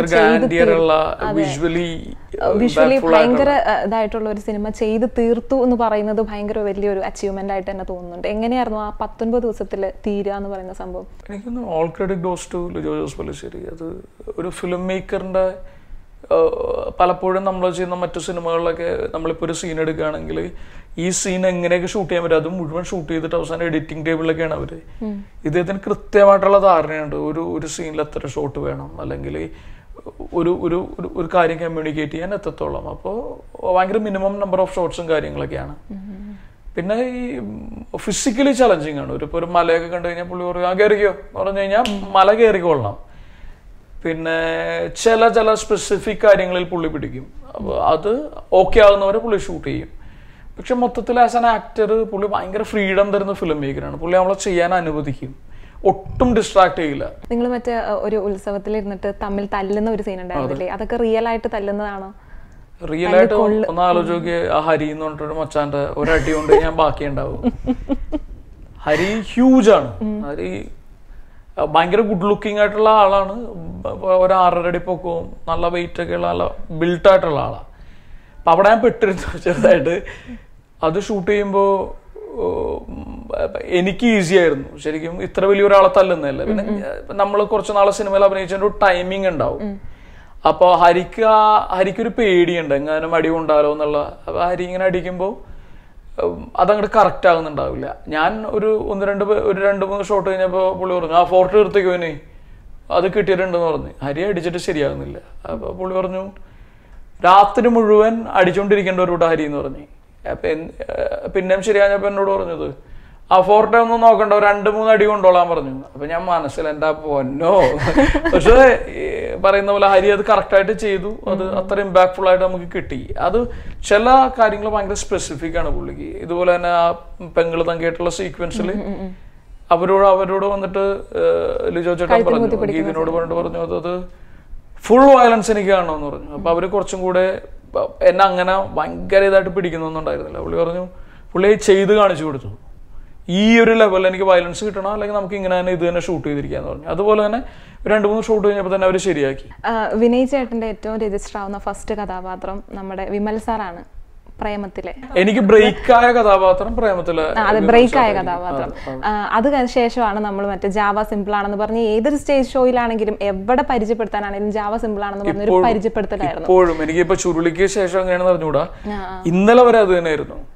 വിഷ്വലി ഭയങ്കര ഇതായിട്ടുള്ള ഒരു സിനിമ ചെയ്ത് തീർത്തു എന്ന് പറയുന്നത് ഭയങ്കര വലിയൊരു അച്ചീവ്മെന്റ് ആയിട്ട് തന്നെ തോന്നുന്നുണ്ട്. എങ്ങനെയായിരുന്നു ആ 19 ദിവസത്തിൽ തീരുക എന്ന് പറയുന്ന സംഭവം? എനിക്കൊന്ന് all credit goes to Lijo Jose Pellissery. അത് ഒരു ഫിലിം മേക്കറിന്റെ പലപ്പോഴും നമ്മൾ ചെയ്യുന്ന മറ്റു സിനിമകളിലൊക്കെ നമ്മളിപ്പോൾ ഒരു സീൻ എടുക്കുകയാണെങ്കിൽ ഈ സീൻ എങ്ങനെയൊക്കെ ഷൂട്ട് ചെയ്യാൻ പറ്റും, അത് മുഴുവൻ ഷൂട്ട് ചെയ്തിട്ട് അവസാനം എഡിറ്റിംഗ് ടേബിളിലൊക്കെയാണ് അവര്. ഇദ്ദേഹത്തിന് കൃത്യമായിട്ടുള്ള ധാരണയുണ്ട്. ഒരു സീനിൽ എത്ര ഷോട്ട് വേണം, അല്ലെങ്കിൽ ഒരു കാര്യം കമ്മ്യൂണിക്കേറ്റ് ചെയ്യാൻ എത്രത്തോളം. അപ്പോൾ ഭയങ്കര മിനിമം നമ്പർ ഓഫ് ഷോട്ട്സും കാര്യങ്ങളൊക്കെയാണ്. പിന്നെ ഈ ഫിസിക്കലി ചലഞ്ചിങ് ആണ്. ഒരു മലയൊക്കെ കണ്ടു കഴിഞ്ഞാൽ പുള്ളി പറയും കയറിക്കോ എന്ന് പറഞ്ഞു കഴിഞ്ഞാൽ മല കയറിക്കൊള്ളണം. പിന്നെ ചില സ്പെസിഫിക് കാര്യങ്ങളിൽ പുള്ളി പിടിക്കും. അപ്പോൾ അത് ഓക്കെ ആകുന്നവരെ പുള്ളി ഷൂട്ട് ചെയ്യും. പക്ഷെ മൊത്തത്തിൽ ആസ് ആൻ ആക്ടർ പുള്ളി ഭയങ്കര ഫ്രീഡം തരുന്ന ഫിലിം മേക്കറാണ്. പുള്ളി നമ്മളെ ചെയ്യാൻ അനുവദിക്കും, ഒട്ടും ഡിസ്ട്രാക്ട് ചെയ്യില്ല. നിങ്ങൾ മറ്റേ ഒരു ഉത്സവത്തിൽ ഇരുന്നിട്ട് തമ്മിൽ തല്ലുന്ന ഒരു സീൻ ഉണ്ടായിരുന്നില്ലേ, അതൊക്കെ റിയൽ ആയിട്ട് തല്ലുന്നതാണോ? റിയൽ ആയിട്ട് ഒന്ന് ആലോചിച്ച് ആ ഹരി എന്ന് പറഞ്ഞിട്ടൊരു മച്ചാന്റെ ഒരടി കൊണ്ട് ഞാൻ ബാക്കിയുണ്ടാവും. ഹരി ഹ്യൂജ് ആണ്. ഹരി ഭയങ്കര ഗുഡ് ലുക്കിംഗ് ആയിട്ടുള്ള ആളാണ്. ഒരു 6.5 അടി പൊക്കവും നല്ല വെയിറ്റ് ഒക്കെ ഉള്ള നല്ല ബിൽട്ട് ആയിട്ടുള്ള ആളാണ്. അപ്പൊ അവിടെ ഞാൻ പെട്ടിരുന്നു ചെറുതായിട്ട്. അത് ഷൂട്ട് ചെയ്യുമ്പോൾ എനിക്ക് ഈസി ആയിരുന്നു ശരിക്കും. ഇത്ര വലിയൊരാളെ തല്ലുന്നതല്ല. പിന്നെ നമ്മൾ കുറച്ച് നാളെ സിനിമയിൽ അഭിനയിച്ചതിന്റെ ഒരു ടൈമിങ് ഉണ്ടാവും. അപ്പോൾ ഹരിക്കൊരു പേടിയുണ്ട് എങ്ങാനും അടി കൊണ്ടാലോ എന്നുള്ള. അപ്പൊ ഹരി ഇങ്ങനെ അടിക്കുമ്പോൾ അതങ്ങോട്ട് കറക്റ്റ് ആകുന്നുണ്ടാവില്ല. ഞാൻ ഒരു 2-3 ഷോട്ട് കഴിഞ്ഞപ്പോൾ പുള്ളി പറഞ്ഞു ഫോർട്ട് നിർത്തിക്കോനെ അത് കിട്ടിയിട്ടുണ്ടെന്ന് പറഞ്ഞു. ഹരി അടിച്ചിട്ട് ശരിയാകുന്നില്ല. അപ്പൊ പുള്ളി പറഞ്ഞു രാത്രി മുഴുവൻ അടിച്ചോണ്ടിരിക്കേണ്ട ഒരു ഹരി എന്ന് പറഞ്ഞു. അപ്പൊ പിന്നെയും ശരിയാഞ്ഞപ്പോ എന്നോട് പറഞ്ഞത് ഫോർട്ടെ ഒന്നും നോക്കണ്ട, 2-3 അടി കൊണ്ടോളാൻ പറഞ്ഞു. അപ്പൊ ഞാൻ മനസ്സിൽ എന്താ പൊന്നോ. പക്ഷെ പറയുന്ന പോലെ ഹരി അത് കറക്റ്റായിട്ട് ചെയ്തു. അത് അത്ര ഇമ്പാക്ട്ഫുൾ ആയിട്ട് നമുക്ക് കിട്ടി. അത് ചില കാര്യങ്ങൾ ഭയങ്കര സ്പെസിഫിക് ആണ് പുള്ളിക്ക്. ഇതുപോലെ തന്നെ ആ പെങ്ങള് തങ്കിയായിട്ടുള്ള സീക്വൻസിൽ അവരോട് വന്നിട്ട് ലിജോ ചേട്ടൻ പറഞ്ഞു, ഗീതിനോട് പറഞ്ഞു അത് ഫുൾ വയലൻസ് എനിക്ക് കാണണമെന്ന് പറഞ്ഞു. അപ്പൊ അവര് കുറച്ചും കൂടെ എന്നെ അങ്ങനെ ഭയങ്കര ഇതായിട്ട് പിടിക്കുന്നൊന്നും ഉണ്ടായിരുന്നില്ല. പുള്ളി ചെയ്ത് കാണിച്ചു കൊടുത്തു. ഈ ഒരു ലെവലിൽ എനിക്ക് വയലൻസ് കിട്ടണം, അല്ലെങ്കിൽ നമുക്ക് ഇങ്ങനെ തന്നെ ഇത് തന്നെ ഷൂട്ട് ചെയ്തിരിക്കാന്ന് പറഞ്ഞു. അതുപോലെ തന്നെ 2-3 ഷൂട്ട് കഴിഞ്ഞപ്പോൾ തന്നെ അവർ ശരിയാക്കി. വിനയ് ചേട്ടന്റെ ഏറ്റവും രജിസ്റ്റർ ആവുന്ന ഫസ്റ്റ് കഥാപാത്രം നമ്മുടെ വിമൽ സാറാണ് പ്രേമത്തിലെ. എനിക്ക് ബ്രേക്കായ കഥാപാത്രം പ്രേമത്തിലെ. അതെ, ബ്രേക്കായ കഥാപാത്രം. അത് ശേഷമാണ് നമ്മൾ മറ്റേ ജാവ സിമ്പിൾ ആണെന്ന് പറഞ്ഞ് ഏതൊരു സ്റ്റേജ് ഷോയിലാണെങ്കിലും എവിടെ പരിചയപ്പെടുത്താനാണെങ്കിലും ജാവ സിമ്പിൾ ആണെന്ന് പറഞ്ഞൊരു പരിചയപ്പെടുത്തലായിരുന്നു. ഇപ്പോഴും എനിക്കിപ്പോ ചുരുളിക്ക് ശേഷം എങ്ങനെയാണെന്ന് അറിഞ്ഞൂടാ, ഇന്നലെ വരെ അത് തന്നെയായിരുന്നു.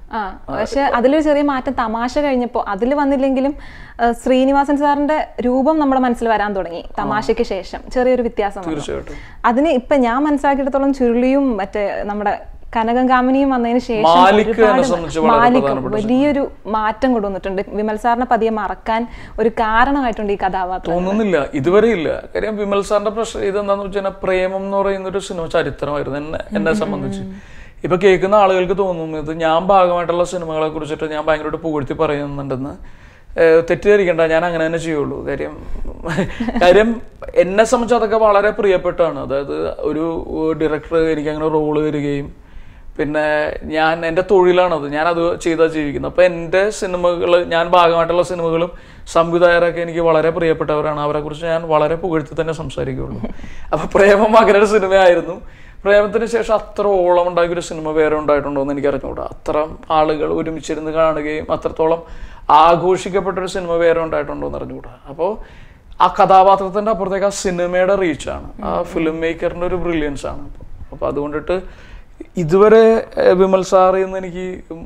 പക്ഷെ അതിലൊരു ചെറിയ മാറ്റം തമാശ കഴിഞ്ഞപ്പോൾ അതിൽ വന്നില്ലെങ്കിലും ശ്രീനിവാസൻ സാറിന്റെ രൂപം നമ്മുടെ മനസ്സിൽ വരാൻ തുടങ്ങി തമാശയ്ക്ക് ശേഷം ചെറിയൊരു വ്യത്യാസം. അതിന് ഇപ്പൊ ഞാൻ മനസ്സിലാക്കിയിടത്തോളം ചുരുളിയും മറ്റേ നമ്മുടെ കനകങ്കാമിനിയും വന്നതിന് ശേഷം മാലിക് വലിയൊരു മാറ്റം കൊണ്ടുവന്നിട്ടുണ്ട്. വിമൽ സാറിനെ പതിയെ മറക്കാൻ ഒരു കാരണമായിട്ടുണ്ട് ഈ കഥാപാത്രം. തോന്നുന്നില്ല, ഇതുവരെ ഇല്ല. കാര്യം വിമൽ സാറിന്റെ പ്രശ്നം ഇതെന്താന്ന് വെച്ചാൽ പ്രേമം എന്ന് പറയുന്ന ഒരു സിനിമ ചരിത്രമായിരുന്നു എന്നെ സംബന്ധിച്ച്. ഇപ്പൊ കേൾക്കുന്ന ആളുകൾക്ക് തോന്നും ഇത് ഞാൻ ഭാഗമായിട്ടുള്ള സിനിമകളെ കുറിച്ചിട്ട് ഞാൻ ഭയങ്കരമായിട്ട് പുകഴ്ത്തി പറയുന്നുണ്ടെന്ന്. തെറ്റിദ്ധരിക്കണ്ട, ഞാൻ അങ്ങനെ തന്നെ ചെയ്യുള്ളൂ. കാര്യം എന്നെ സംബന്ധിച്ച് അതൊക്കെ വളരെ പ്രിയപ്പെട്ടാണ്. അതായത് ഒരു ഡയറക്ടർ എനിക്ക് അങ്ങനെ റോള് തരികയും പിന്നെ എൻ്റെ തൊഴിലാണത്, ഞാനത് ചെയ്താൽ ജീവിക്കുന്നത്. അപ്പോൾ എൻ്റെ സിനിമകൾ, ഞാൻ ഭാഗമായിട്ടുള്ള സിനിമകളും സംവിധായകരൊക്കെ എനിക്ക് വളരെ പ്രിയപ്പെട്ടവരാണ്. അവരെക്കുറിച്ച് ഞാൻ വളരെ പുകഴ്ത്തി തന്നെ സംസാരിക്കുകയുള്ളൂ. അപ്പോൾ പ്രേമം അങ്ങനെ ഒരു സിനിമയായിരുന്നു. പ്രേമത്തിന് ശേഷം അത്ര ഓളം ഉണ്ടാക്കിയൊരു സിനിമ വേറെ ഉണ്ടായിട്ടുണ്ടോ എന്ന് എനിക്ക് അറിഞ്ഞുകൂടാ. അത്ര ആളുകൾ ഒരുമിച്ചിരുന്ന് കാണുകയും അത്രത്തോളം ആഘോഷിക്കപ്പെട്ടൊരു സിനിമ വേറെ ഉണ്ടായിട്ടുണ്ടോ എന്ന് അറിഞ്ഞുകൂടാ. അപ്പോൾ ആ കഥാപാത്രത്തിൻ്റെ അപ്പുറത്തേക്ക് ആ സിനിമയുടെ റീച്ചാണ്, ആ ഫിലിം മേക്കറിൻ്റെ ഒരു ബ്രില്യൻസ് ആണ്. അപ്പോൾ അതുകൊണ്ടിട്ട് ഇതുവരെ വിമൽ സാറിൽ നിന്ന് എനിക്ക്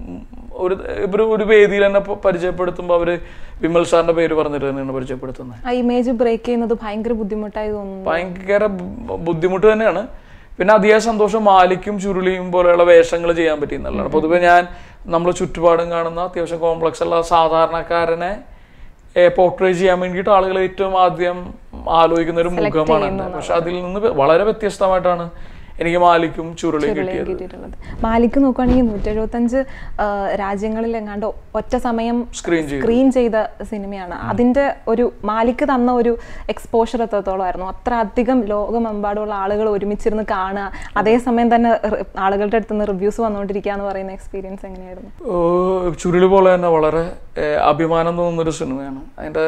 ഒരു വേദിയിൽ തന്നെ പരിചയപ്പെടുത്തുമ്പോൾ അവര് വിമൽ സാറിന്റെ പേര് പറഞ്ഞിട്ട് തന്നെയാണ് പരിചയപ്പെടുത്തുന്നത്. ആ ഇമേജ് ബ്രേക്ക് ചെയ്യുന്നത് ഭയങ്കര ബുദ്ധിമുട്ടായി തോന്നുന്നു. ഭയങ്കര ബുദ്ധിമുട്ട് തന്നെയാണ്. പിന്നെ അധികം സന്തോഷം മാലിക്കും ചുരുളിയും പോലെയുള്ള വേഷങ്ങൾ ചെയ്യാൻ പറ്റി എന്നുള്ളതാണ്. പൊതുവെ നമ്മൾ ചുറ്റുപാടും കാണുന്ന അത്യാവശ്യം കോംപ്ലക്സ് ഉള്ള സാധാരണക്കാരനെ പോർട്രേ ചെയ്യാൻ വേണ്ടിയിട്ട് ആളുകൾ ഏറ്റവും ആദ്യം ആലോചിക്കുന്ന ഒരു മുഖമാണ്. പക്ഷെ അതിൽ നിന്ന് വളരെ വ്യത്യസ്തമായിട്ടാണ് എനിക്ക് മാലിക്കും ചുരുളിയും കിട്ടിയിട്ടുള്ളത്. മാലിക്ക് നോക്കുകയാണെങ്കിൽ 175 രാജ്യങ്ങളിൽ എങ്ങാണ്ട് ഒറ്റ സമയം സ്ക്രീൻ ചെയ്ത സിനിമയാണ്. അതിന്റെ ഒരു മാലിക്ക് തന്ന ഒരു എക്സ്പോഷർ എത്രത്തോളമായിരുന്നു. അത്ര അധികം ലോകമെമ്പാടുമുള്ള ആളുകൾ ഒരുമിച്ചിരുന്ന് കാണുക, അതേസമയം തന്നെ ആളുകളുടെ അടുത്ത് നിന്ന് റിവ്യൂസ് വന്നുകൊണ്ടിരിക്കുക എന്ന് പറയുന്ന എക്സ്പീരിയൻസ് എങ്ങനെയായിരുന്നു? ചുരുളി പോലെ തന്നെ വളരെ അഭിമാനം തോന്നുന്നൊരു സിനിമയാണ്. അതിന്റെ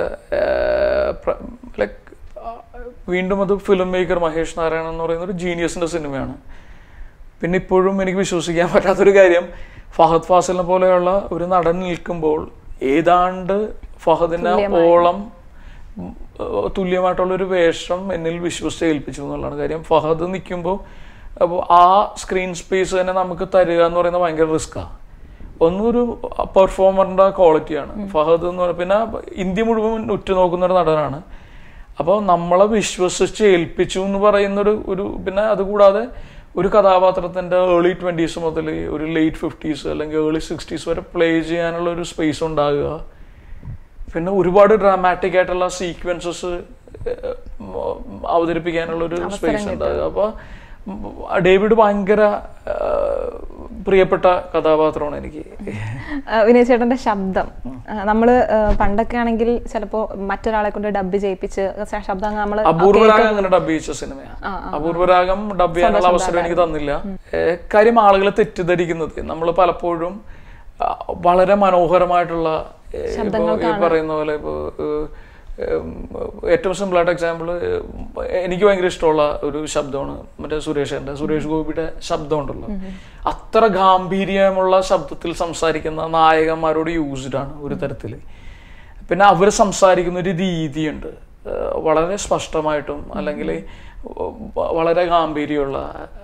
വീണ്ടും അത് ഫിലിം മേക്കർ മഹേഷ് നാരായണൻ എന്ന് പറയുന്ന ഒരു ജീനിയസിന്റെ സിനിമയാണ്. പിന്നെ ഇപ്പോഴും എനിക്ക് വിശ്വസിക്കാൻ പറ്റാത്തൊരു കാര്യം, ഫഹദ് ഫാസിലിനെ പോലെയുള്ള ഒരു നടൻ നിൽക്കുമ്പോൾ ഏതാണ്ട് ഫഹദിനെ ഓളം തുല്യമായിട്ടുള്ളൊരു വേഷം എന്നിൽ വിശ്വസിച്ച് ഏൽപ്പിച്ചു എന്നുള്ളതാണ് കാര്യം. ഫഹദ് നിൽക്കുമ്പോൾ ആ സ്ക്രീൻ സ്പേസ് തന്നെ നമുക്ക് തരിക എന്ന് പറയുന്നത് ഭയങ്കര റിസ്ക്കാണ്. ഒന്നൊരു പെർഫോമറിന്റെ ക്വാളിറ്റിയാണ് ഫഹദ് എന്ന് പറയുന്നത്. പിന്നെ ഇന്ത്യ മുഴുവൻ ഉറ്റുനോക്കുന്നൊരു നടനാണ്. അപ്പോൾ നമ്മളെ വിശ്വസിച്ച് ഏൽപ്പിച്ചു എന്ന് പറയുന്നൊരു പിന്നെ അതുകൂടാതെ ഒരു കഥാപാത്രത്തിൻ്റെ ഏർലി 20s മുതൽ ഒരു ലേറ്റ് 50s അല്ലെങ്കിൽ ഏർലി 60s വരെ പ്ലേ ചെയ്യാനുള്ള ഒരു സ്പേസ് ഉണ്ടാകുക. പിന്നെ ഒരുപാട് ഡ്രാമാറ്റിക് ആയിട്ടുള്ള സീക്വൻസസ് അവതരിപ്പിക്കാനുള്ള ഒരു സ്പേസ് ഉണ്ടാകുക. അപ്പോൾ ഡേവിഡ് ഭയങ്കര പ്രിയപ്പെട്ട കഥാപാത്രമാണ് എനിക്ക്. വിനയ് ചേട്ടന്റെ ശബ്ദം നമ്മള് പണ്ടൊക്കെ ആണെങ്കിൽ ചിലപ്പോ മറ്റൊരാളെ കൊണ്ട് ഡബ് ചെയ്യിപ്പിച്ച് ശബ്ദം നമ്മൾ അപൂർവരാഗം അങ്ങനെ ഡബ് ചെയ്യിച്ച സിനിമയാണ്. അപൂർവരാഗം ഡബ് ചെയ്യാനുള്ള അവസരം എനിക്ക് തന്നില്ല. കാര്യം ആളുകളെ തെറ്റിദ്ധരിക്കുന്നത് നമ്മൾ പലപ്പോഴും വളരെ മനോഹരമായിട്ടുള്ള ഈ പറയുന്ന പോലെ ഇപ്പോ ഏറ്റവും സിമ്പിളായിട്ട് എക്സാമ്പിൾ എനിക്ക് ഭയങ്കര ഇഷ്ടമുള്ള ഒരു ശബ്ദമാണ് മറ്റേ സുരേഷ് ഗോപിയുടെ ശബ്ദം ഉണ്ടല്ലോ. അത്ര ഗാംഭീര്യമുള്ള ശബ്ദത്തിൽ സംസാരിക്കുന്ന നായകന്മാരോട് യൂസ്ഡ് ആണ് ഒരു തരത്തിൽ. പിന്നെ അവർ സംസാരിക്കുന്ന ഒരു രീതിയുണ്ട് വളരെ സ്പഷ്ടമായിട്ടും അല്ലെങ്കിൽ വളരെ ഗാംഭീര്യമുള്ള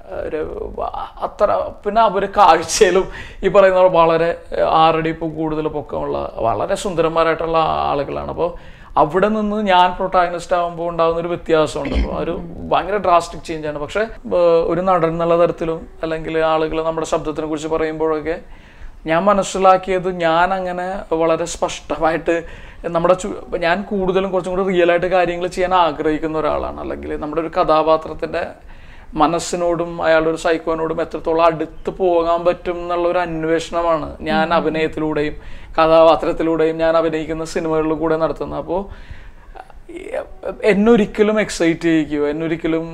അത്ര. പിന്നെ അവർ കാഴ്ചയിലും ഈ പറയുന്ന വളരെ 6 അടി കൂടുതൽ പൊക്കമുള്ള വളരെ സുന്ദരന്മാരായിട്ടുള്ള ആളുകളാണ്. അപ്പോൾ അവിടെ നിന്ന് ഞാൻ പ്രൊട്ടാഗണിസ്റ്റ് ആകുമ്പോൾ ഉണ്ടാകുന്ന ഒരു വ്യത്യാസമുണ്ടല്ലോ, ഒരു ഭയങ്കര ഡ്രാസ്റ്റിക് ചേഞ്ചാണ്. പക്ഷെ ഒരു നടൻ എന്നുള്ള തരത്തിലും അല്ലെങ്കിൽ ആളുകൾ നമ്മുടെ ശബ്ദത്തിനെ കുറിച്ച് പറയുമ്പോഴൊക്കെ ഞാൻ മനസ്സിലാക്കിയത് ഞാൻ അങ്ങനെ വളരെ സ്പഷ്ടമായിട്ട് ഞാൻ കൂടുതലും കുറച്ചും കൂടി റിയലായിട്ട് കാര്യങ്ങൾ ചെയ്യാൻ ആഗ്രഹിക്കുന്ന ഒരാളാണ്. അല്ലെങ്കിൽ നമ്മുടെ ഒരു കഥാപാത്രത്തിൻ്റെ മനസ്സിനോടും അയാളുടെ ഒരു സൈക്കോനോടും എത്രത്തോളം അടുത്ത് പോകാൻ പറ്റും എന്നുള്ളൊരു അന്വേഷണമാണ് ഞാൻ അഭിനയത്തിലൂടെയും കഥാപാത്രത്തിലൂടെയും ഞാൻ അഭിനയിക്കുന്ന സിനിമകളിൽ കൂടെ നടത്തുന്നത്. അപ്പോൾ എന്നൊരിക്കലും എക്സൈറ്റ് ചെയ്യിക്കുകയോ എന്നൊരിക്കലും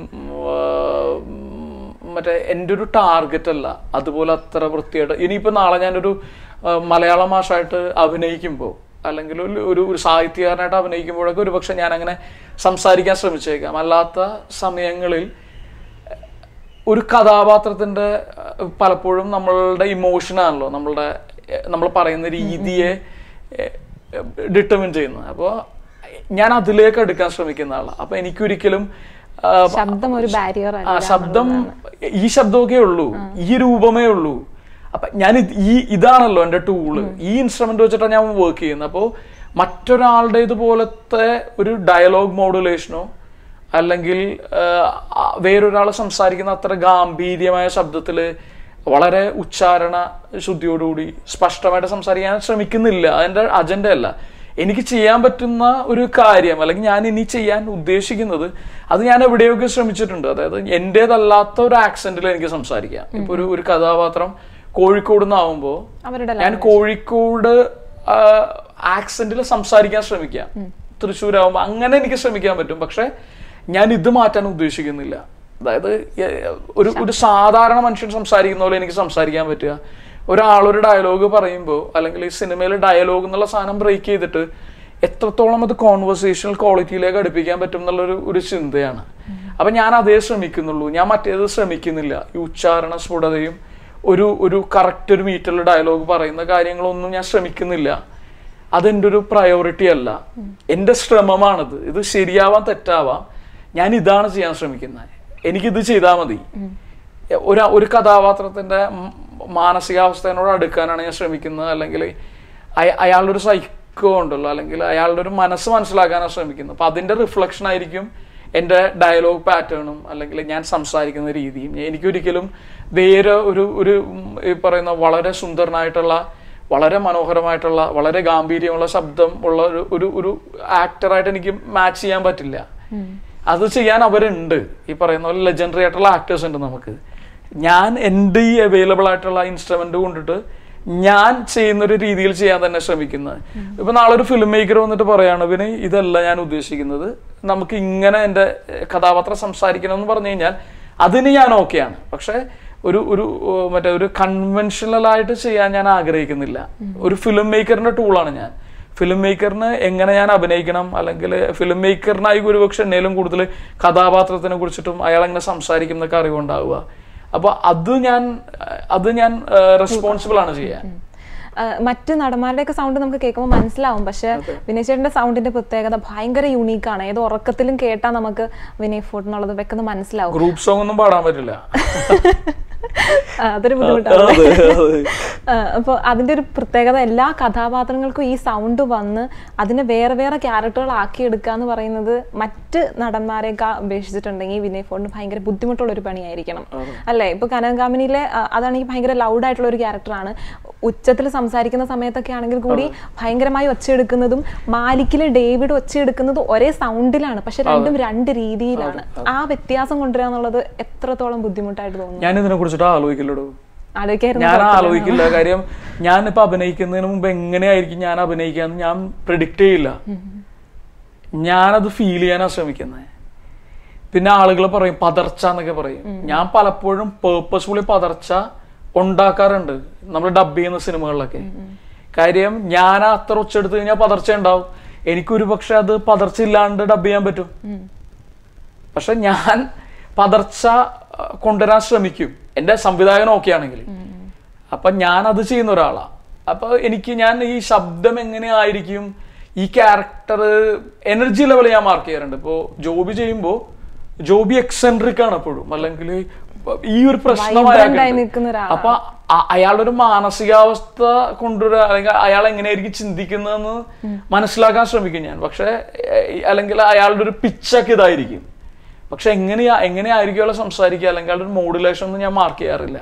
എൻ്റെ ഒരു ടാർഗറ്റ് അല്ല അതുപോലെ അത്ര വൃത്തിയായിട്ട്. ഇനിയിപ്പോൾ നാളെ ഞാനൊരു മലയാളം ഭാഷയായിട്ട് അഭിനയിക്കുമ്പോൾ അല്ലെങ്കിൽ ഒരു സാഹിത്യകാരനായിട്ട് അഭിനയിക്കുമ്പോഴൊക്കെ ഒരുപക്ഷെ ഞാൻ അങ്ങനെ സംസാരിക്കാൻ ശ്രമിച്ചേക്കാം. അല്ലാത്ത സമയങ്ങളിൽ ഒരു കഥാപാത്രത്തിൻ്റെ പലപ്പോഴും നമ്മളുടെ ഇമോഷനാണല്ലോ നമ്മൾ പറയുന്ന രീതിയെ ഡിറ്റർമിൻ ചെയ്യുന്നത്. അപ്പോൾ ഞാൻ അതിലേക്ക് എടുക്കാൻ ശ്രമിക്കുന്ന ആളാണ്. അപ്പോൾ എനിക്കൊരിക്കലും ശബ്ദം ഒരു ബാരിയർ ശബ്ദം ഈ ശബ്ദമൊക്കെ ഉള്ളൂ, ഈ രൂപമേ ഉള്ളൂ, അപ്പം ഞാൻ ഇതാണല്ലോ എൻ്റെ ടൂള്. ഈ ഇൻസ്ട്രുമെന്റ് വെച്ചിട്ടാണ് ഞാൻ വർക്ക് ചെയ്യുന്നത്. അപ്പോൾ മറ്റൊരാളുടെ ഇതുപോലത്തെ ഒരു ഡയലോഗ് മോഡുലേഷനോ അല്ലെങ്കിൽ വേറൊരാൾ സംസാരിക്കുന്ന അത്ര ഗാംഭീര്യമായ ശബ്ദത്തിൽ വളരെ ഉച്ചാരണ ശുദ്ധിയോടുകൂടി സ്പഷ്ടമായിട്ട് സംസാരിക്കാൻ ശ്രമിക്കുന്നില്ല. അതിൻ്റെ അജണ്ട അല്ല. എനിക്ക് ചെയ്യാൻ പറ്റുന്ന ഒരു കാര്യം അല്ലെങ്കിൽ ഞാൻ ഇനി ചെയ്യാൻ ഉദ്ദേശിക്കുന്നത് അത് ഞാൻ എവിടെയൊക്കെ ശ്രമിച്ചിട്ടുണ്ട്. അതായത് എൻ്റേതല്ലാത്ത ഒരു ആക്സെന്റിൽ എനിക്ക് സംസാരിക്കാം. ഇപ്പൊ ഒരു കഥാപാത്രം കോഴിക്കോട് നിന്നാവുമ്പോൾ ഞാൻ കോഴിക്കോട് ആക്സെന്റിൽ സംസാരിക്കാൻ ശ്രമിക്കാം. തൃശ്ശൂരാകുമ്പോൾ അങ്ങനെ എനിക്ക് ശ്രമിക്കാൻ പറ്റും. പക്ഷെ ഞാൻ ഇത് മാറ്റാൻ ഉദ്ദേശിക്കുന്നില്ല. അതായത് ഒരു സാധാരണ മനുഷ്യൻ സംസാരിക്കുന്ന പോലെ എനിക്ക് സംസാരിക്കാൻ പറ്റുക. ഒരാളൊരു ഡയലോഗ് പറയുമ്പോൾ അല്ലെങ്കിൽ ഈ സിനിമയിൽ ഡയലോഗ് എന്നുള്ള സാധനം ബ്രേക്ക് ചെയ്തിട്ട് എത്രത്തോളം അത് കോൺവെർസേഷണൽ ക്വാളിറ്റിയിലേക്ക് അടുപ്പിക്കാൻ പറ്റും എന്നുള്ളൊരു ചിന്തയാണ്. അപ്പം ഞാൻ അതേ ശ്രമിക്കുന്നുള്ളൂ. ഞാൻ മറ്റേത് ശ്രമിക്കുന്നില്ല. ഈ ഉച്ചാരണ സ്ഫുടതയും ഒരു കറക്റ്റ് ഒരു മീറ്ററിൽ ഡയലോഗ് പറയുന്ന കാര്യങ്ങളൊന്നും ഞാൻ ശ്രമിക്കുന്നില്ല. അതെൻ്റെ ഒരു പ്രയോറിറ്റി അല്ല. എൻ്റെ ശ്രമമാണിത്. ഇത് ശരിയാവാം തെറ്റാവാം, ഞാൻ ഇതാണ് ചെയ്യാൻ ശ്രമിക്കുന്നത്. എനിക്കിത് ചെയ്താൽ മതി. ഒരു കഥാപാത്രത്തിൻ്റെ മാനസികാവസ്ഥയോട് അടുക്കാനാണ് ഞാൻ ശ്രമിക്കുന്നത്. അല്ലെങ്കിൽ അയാളുടെ ഒരു സൈക്കോ ഉണ്ടല്ലോ, അല്ലെങ്കിൽ അയാളുടെ ഒരു മനസ്സ് മനസ്സിലാക്കാനാണ് ശ്രമിക്കുന്നത്. അപ്പം അതിൻ്റെ റിഫ്ലക്ഷൻ ആയിരിക്കും എൻ്റെ ഡയലോഗ് പാറ്റേണും അല്ലെങ്കിൽ ഞാൻ സംസാരിക്കുന്ന രീതിയും. എനിക്കൊരിക്കലും വേറെ ഒരു ഈ പറയുന്ന വളരെ സുന്ദരനായിട്ടുള്ള വളരെ മനോഹരമായിട്ടുള്ള വളരെ ഗാംഭീര്യമുള്ള ശബ്ദം ഉള്ള ഒരു ആക്ടറായിട്ട് എനിക്ക് മാച്ച് ചെയ്യാൻ പറ്റില്ല. അത് ചെയ്യാൻ അവരുണ്ട്. ഈ പറയുന്ന പോലെ ലെജൻഡറി ആയിട്ടുള്ള ആക്ടേഴ്സ് ഉണ്ട് നമുക്ക്. ഞാൻ എൻ്റെ ഈ അവൈലബിൾ ആയിട്ടുള്ള ഇൻസ്ട്രുമെന്റ് കൊണ്ടിട്ട് ഞാൻ ചെയ്യുന്നൊരു രീതിയിൽ ചെയ്യാൻ തന്നെ ശ്രമിക്കുന്നത്. ഇപ്പൊ നാളെ ഒരു ഫിലിം മേക്കർ വന്നിട്ട് പറയാണ്, പിന്നെ ഇതല്ല ഞാൻ ഉദ്ദേശിക്കുന്നത്, നമുക്ക് ഇങ്ങനെ എൻ്റെ കഥാപാത്രം സംസാരിക്കണം എന്ന് പറഞ്ഞു കഴിഞ്ഞാൽ അതിന് ഞാൻ ഓക്കെയാണ്. പക്ഷെ ഒരു കൺവെൻഷണൽ ആയിട്ട് ചെയ്യാൻ ഞാൻ ആഗ്രഹിക്കുന്നില്ല. ഒരു ഫിലിം മേക്കറിന്റെ ടൂളാണ് ഞാൻ. ഫിലിം മേക്കറിന് എങ്ങനെ ഞാൻ അഭിനയിക്കണം, അല്ലെങ്കിൽ ഫിലിം മേക്കറിനായി ഒരുപക്ഷെ എന്നേലും കൂടുതൽ കഥാപാത്രത്തിനെ കുറിച്ചിട്ടും അയാൾ എങ്ങനെ സംസാരിക്കും എന്നൊക്കെ അറിവുണ്ടാവുക. അപ്പൊ അത് ഞാൻ റെസ്പോൺസിബിൾ ആണ് ചെയ്യാൻ. മറ്റ് നടന്മാരുടെയൊക്കെ സൗണ്ട് നമുക്ക് കേൾക്കുമ്പോൾ മനസ്സിലാവും. പക്ഷെ വിനയ് ചേട്ടന്റെ സൗണ്ടിന്റെ പ്രത്യേകത ഭയങ്കര യുണീക്കാണ്. ഏത് ഉറക്കത്തിലും കേട്ടാൽ നമുക്ക് വിനയ് ഫോർട്ട് എന്നുള്ളത് വെക്കുന്ന മനസ്സിലാവും. ഗ്രൂപ്പ് സോങ് ഒന്നും പാടാൻ പറ്റില്ല. അതൊരു ബുദ്ധിമുട്ടാണ്. അപ്പോൾ അതിന്റെ ഒരു പ്രത്യേകത എല്ലാ കഥാപാത്രങ്ങൾക്കും ഈ സൗണ്ട് വന്ന് അതിനെ വേറെ വേറെ ക്യാരക്ടറുകൾ ആക്കിയെടുക്കുക എന്ന് പറയുന്നത് മറ്റ് നടന്മാരെയൊക്കെ അപേക്ഷിച്ചിട്ടുണ്ടെങ്കിൽ വിനയ് ഫോർട്ടിന് ഭയങ്കര ബുദ്ധിമുട്ടുള്ള ഒരു പണിയായിരിക്കണം അല്ലേ? ഇപ്പൊ കനകാമിനിയിലെ അതാണെങ്കിൽ ഭയങ്കര ലൗഡ് ആയിട്ടുള്ള ഒരു ക്യാരക്ടറാണ്. ഉച്ചത്തിൽ സംസാരിക്കുന്ന സമയത്തൊക്കെ ആണെങ്കിൽ കൂടി ഭയങ്കരമായി ഒച്ചയെടുക്കുന്നതും മാലിക്കിലെ ഡേവിഡ് ഒച്ചയെടുക്കുന്നതും ഒരേ സൗണ്ടിലാണ്. പക്ഷെ രണ്ടും രണ്ട് രീതിയിലാണ്. ആ വ്യത്യാസം കൊണ്ടുവരിക എന്നുള്ളത് എത്രത്തോളം ബുദ്ധിമുട്ടായിട്ട് തോന്നുന്നു? ഞാൻ ഇതിനെ കുറിച്ചിട്ട് ആലോചിക്കില്ലടോ. ഞാൻ ആലോചിക്കില്ല. കാര്യം ഞാനിപ്പോ അഭിനയിക്കുന്നതിന് മുമ്പ് എങ്ങനെയായിരിക്കും ഞാൻ അഭിനയിക്കാന്ന് ഞാൻ പ്രെഡിക്റ്റ് ചെയ്യില്ല. ഞാനത് ഫീൽ ചെയ്യാനാ ശ്രമിക്കുന്നത്. പിന്നെ ആളുകൾ പറയും പതർച്ച എന്നൊക്കെ പറയും. ഞാൻ പലപ്പോഴും പേർപ്പസ്ഫുള്ളി പതർച്ച ഉണ്ടാക്കാറുണ്ട് നമ്മൾ ഡബ് ചെയ്യുന്ന സിനിമകളിലൊക്കെ. കാര്യം ഞാൻ അത്ര ഒച്ചെടുത്ത് കഴിഞ്ഞാൽ പതർച്ച ഉണ്ടാവും. എനിക്കൊരു പക്ഷെ അത് പതർച്ച ഇല്ലാണ്ട് ഡബ് ചെയ്യാൻ പറ്റും. പക്ഷെ ഞാൻ പതർച്ച കൊണ്ടുവരാൻ ശ്രമിക്കും എൻ്റെ സംവിധായകൻ ഓക്കെ ആണെങ്കിൽ. അപ്പൊ ഞാൻ അത് ചെയ്യുന്ന ഒരാളാ. അപ്പൊ ഞാൻ ഈ ശബ്ദം എങ്ങനെയായിരിക്കും, ഈ ക്യാരക്ടർ എനർജി ലെവൽ ഞാൻ മാർക്ക് ചെയ്യാറുണ്ട്. ഇപ്പോ ജോബി ചെയ്യുമ്പോൾ ജോബി എക്സെൻട്രിക് ആണ് എപ്പോഴും, അല്ലെങ്കിൽ ഈ ഒരു പ്രശ്നമായ അപ്പൊ അയാളുടെ ഒരു മാനസികാവസ്ഥ കൊണ്ടുവരിക, അല്ലെങ്കിൽ അയാൾ എങ്ങനെയായിരിക്കും ചിന്തിക്കുന്നതെന്ന് മനസ്സിലാക്കാൻ ശ്രമിക്കും ഞാൻ. പക്ഷെ അല്ലെങ്കിൽ അയാളുടെ ഒരു പിച്ചൊക്കെ ഇതായിരിക്കും. പക്ഷെ എങ്ങനെയായിരിക്കും അയാൾ സംസാരിക്കുക, അല്ലെങ്കിൽ അയാളുടെ ഒരു മോഡുലേഷൻ ഒന്നും ഞാൻ മാർക്ക് ചെയ്യാറില്ല.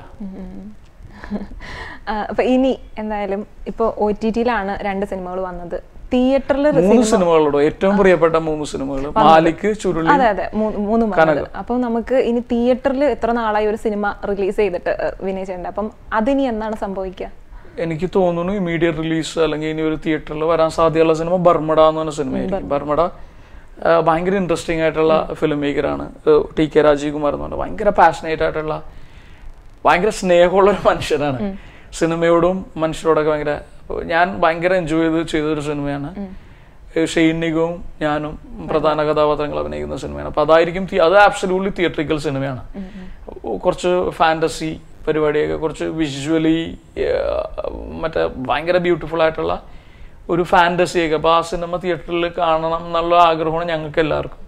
അപ്പൊ ഇനി എന്തായാലും ഇപ്പൊ OTT-ലാണ് 2 സിനിമകൾ വന്നത്. തിയേറ്ററിൽ 3 സിനിമകളോടോ ഏറ്റവും പ്രിയപ്പെട്ട 3 സിനിമകൾ മാലിക്, ചുരുളി. അതെ 3 അപ്പൊ നമുക്ക് ഇനി തിയേറ്ററിൽ എത്ര നാളായി ഒരു സിനിമ റിലീസ് ചെയ്തിട്ട് വിനയ് ചേട്ടൻ? അപ്പം അതിനി എന്നാണ് സംഭവിക്കുക? എനിക്ക് തോന്നുന്നു ഇമീഡിയറ്റ് റിലീസ് അല്ലെങ്കിൽ ഇനി ഒരു തിയേറ്ററിൽ വരാൻ സാധ്യതയുള്ള സിനിമ ബർമഡ എന്ന് പറഞ്ഞ സിനിമയായിരിക്കും. ബർമഡ ഭയങ്കര ഇൻട്രസ്റ്റിംഗ് ആയിട്ടുള്ള ഫിലിം മേക്കറാണ്. TK രാജീവ് കുമാർ എന്ന് പറഞ്ഞാൽ ഭയങ്കര പാഷനേറ്റ് ആയിട്ടുള്ള ഭയങ്കര സ്നേഹമുള്ളൊരു മനുഷ്യനാണ്. സിനിമയോടും മനുഷ്യരോടൊക്കെ ഞാൻ ഭയങ്കര എൻജോയ് ചെയ്തൊരു സിനിമയാണ്. ഷെയ്ൻ നിഗവും ഞാനും പ്രധാന കഥാപാത്രങ്ങൾ അഭിനയിക്കുന്ന സിനിമയാണ്. അപ്പൊ അത് ആബ്സല്യൂട്ട്ലി തിയേറ്ററിക്കൽ സിനിമയാണ്. കുറച്ച് ഫാന്റസി പരിപാടിയൊക്കെ, കുറച്ച് വിഷ്വലി ഭയങ്കര ബ്യൂട്ടിഫുൾ ആയിട്ടുള്ള ഒരു ഫാന്റസിയൊക്കെ. അപ്പൊ ആ സിനിമ തിയേറ്ററിൽ കാണണം എന്നുള്ള ആഗ്രഹമാണ് ഞങ്ങൾക്ക് എല്ലാവർക്കും.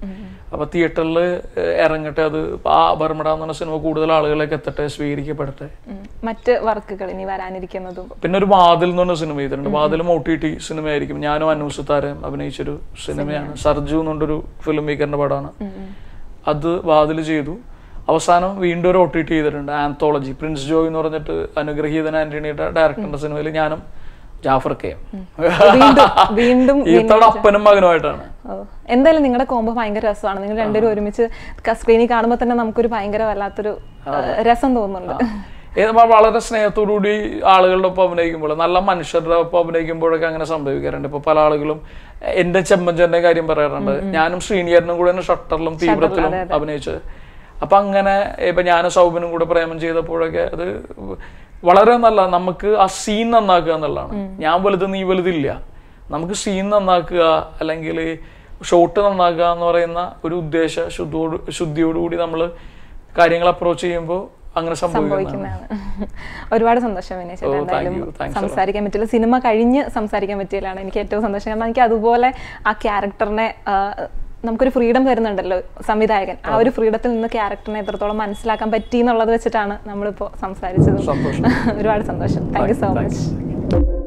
അപ്പോൾ തിയേറ്ററിൽ ഇറങ്ങട്ടെ, അത് ആ ബർമഡ എന്ന് പറഞ്ഞ സിനിമ കൂടുതൽ ആളുകളിലേക്ക് എത്തട്ടെ, സ്വീകരിക്കപ്പെടട്ടെ. മറ്റ് വർക്കുകൾ ഇനി വരാനിരിക്കുന്നതും പിന്നെ ഒരു വാതിൽ എന്ന് പറഞ്ഞ സിനിമ ചെയ്തിട്ടുണ്ട്. വാതിലും OTT സിനിമയായിരിക്കും. ഞാനും അനൂസ് താരം അഭിനയിച്ചൊരു സിനിമയാണ്. സർജു എന്നുകൊണ്ടൊരു ഫിലിം മേക്കറിന്റെ പടമാണ് അത്. വാതിൽ ചെയ്തു. അവസാനം വീണ്ടും ഒരു OTT ചെയ്തിട്ടുണ്ട്, ആന്തോളജി. പ്രിൻസ് ജോയ് എന്ന് പറഞ്ഞിട്ട് അനുഗ്രഹീതൻ ആന്റണിയുടെ ഡയറക്ടറിന്റെ സിനിമയിൽ ഞാനും ജാഫർക്കയും ഈത്തയുടെ അപ്പനും മകനുമായിട്ടാണ്. എന്തായാലും നിങ്ങളുടെ കോംബോ ഭയങ്കര രസമാണ്. നിങ്ങൾ രണ്ടുപേരും ഒരുമിച്ച് സ്ക്രീനിൽ കാണുമ്പോൾ തന്നെ നമുക്കൊരു ഭയങ്കര വല്ലാത്തൊരു രസം തോന്നുന്നുണ്ട്. വളരെ സ്നേഹത്തോടുകൂടി ആളുകളുടെ ഒപ്പം അഭിനയിക്കുമ്പോൾ, നല്ല മനുഷ്യരുടെ ഒപ്പം അഭിനയിക്കുമ്പോഴൊക്കെ അങ്ങനെ സംഭവിക്കാറുണ്ട്. ഇപ്പൊ പല ആളുകളും എന്റെ ചെമ്മഞ്ചന്റെ കാര്യം പറയാറുണ്ട്. ഞാനും ശ്രീനിയറിനും കൂടെ ഷട്ടറിലും തീവ്രത്തിലും അഭിനയിച്ചത്. അപ്പൊ അങ്ങനെ ഇപ്പൊ ഞാനും സൗബിനും കൂടെ പ്രേമം ചെയ്തപ്പോഴൊക്കെ അത് വളരെ നല്ല, നമുക്ക് ആ സീൻ നന്നാക്കുക എന്നുള്ളതാണ്. ഞാൻ വലുത് നീ വലുതില്ല, നമുക്ക് സീൻ നന്നാക്കുക അല്ലെങ്കിൽ ഷോട്ട് നന്നാക്കുക എന്ന് പറയുന്ന ഒരു ഉദ്ദേശ ശുദ്ധിയോടുകൂടി നമ്മൾ കാര്യങ്ങൾ അപ്രോച്ച് ചെയ്യുമ്പോൾ അങ്ങനെ സംഭവിക്കുന്നതാണ്. ഒരുപാട് സന്തോഷം വിനയ് ചേട്ടാ. എന്തായാലും സംസാരിക്കാൻ പറ്റില്ല, സിനിമ കഴിഞ്ഞ് സംസാരിക്കാൻ പറ്റിയതാണ് എനിക്ക് ഏറ്റവും സന്തോഷം. കാരണം എനിക്ക് അതുപോലെ ആ ക്യാരക്ടറിനെ നമുക്കൊരു ഫ്രീഡം തരുന്നുണ്ടല്ലോ സംവിധായകൻ. ആ ഒരു ഫ്രീഡത്തിൽ നിന്ന് ക്യാരക്ടറിനെ എത്രത്തോളം മനസ്സിലാക്കാൻ പറ്റി എന്നുള്ളത് വെച്ചിട്ടാണ് നമ്മളിപ്പോൾ സംസാരിച്ചത്. ഒരുപാട് സന്തോഷം. Thank you so much.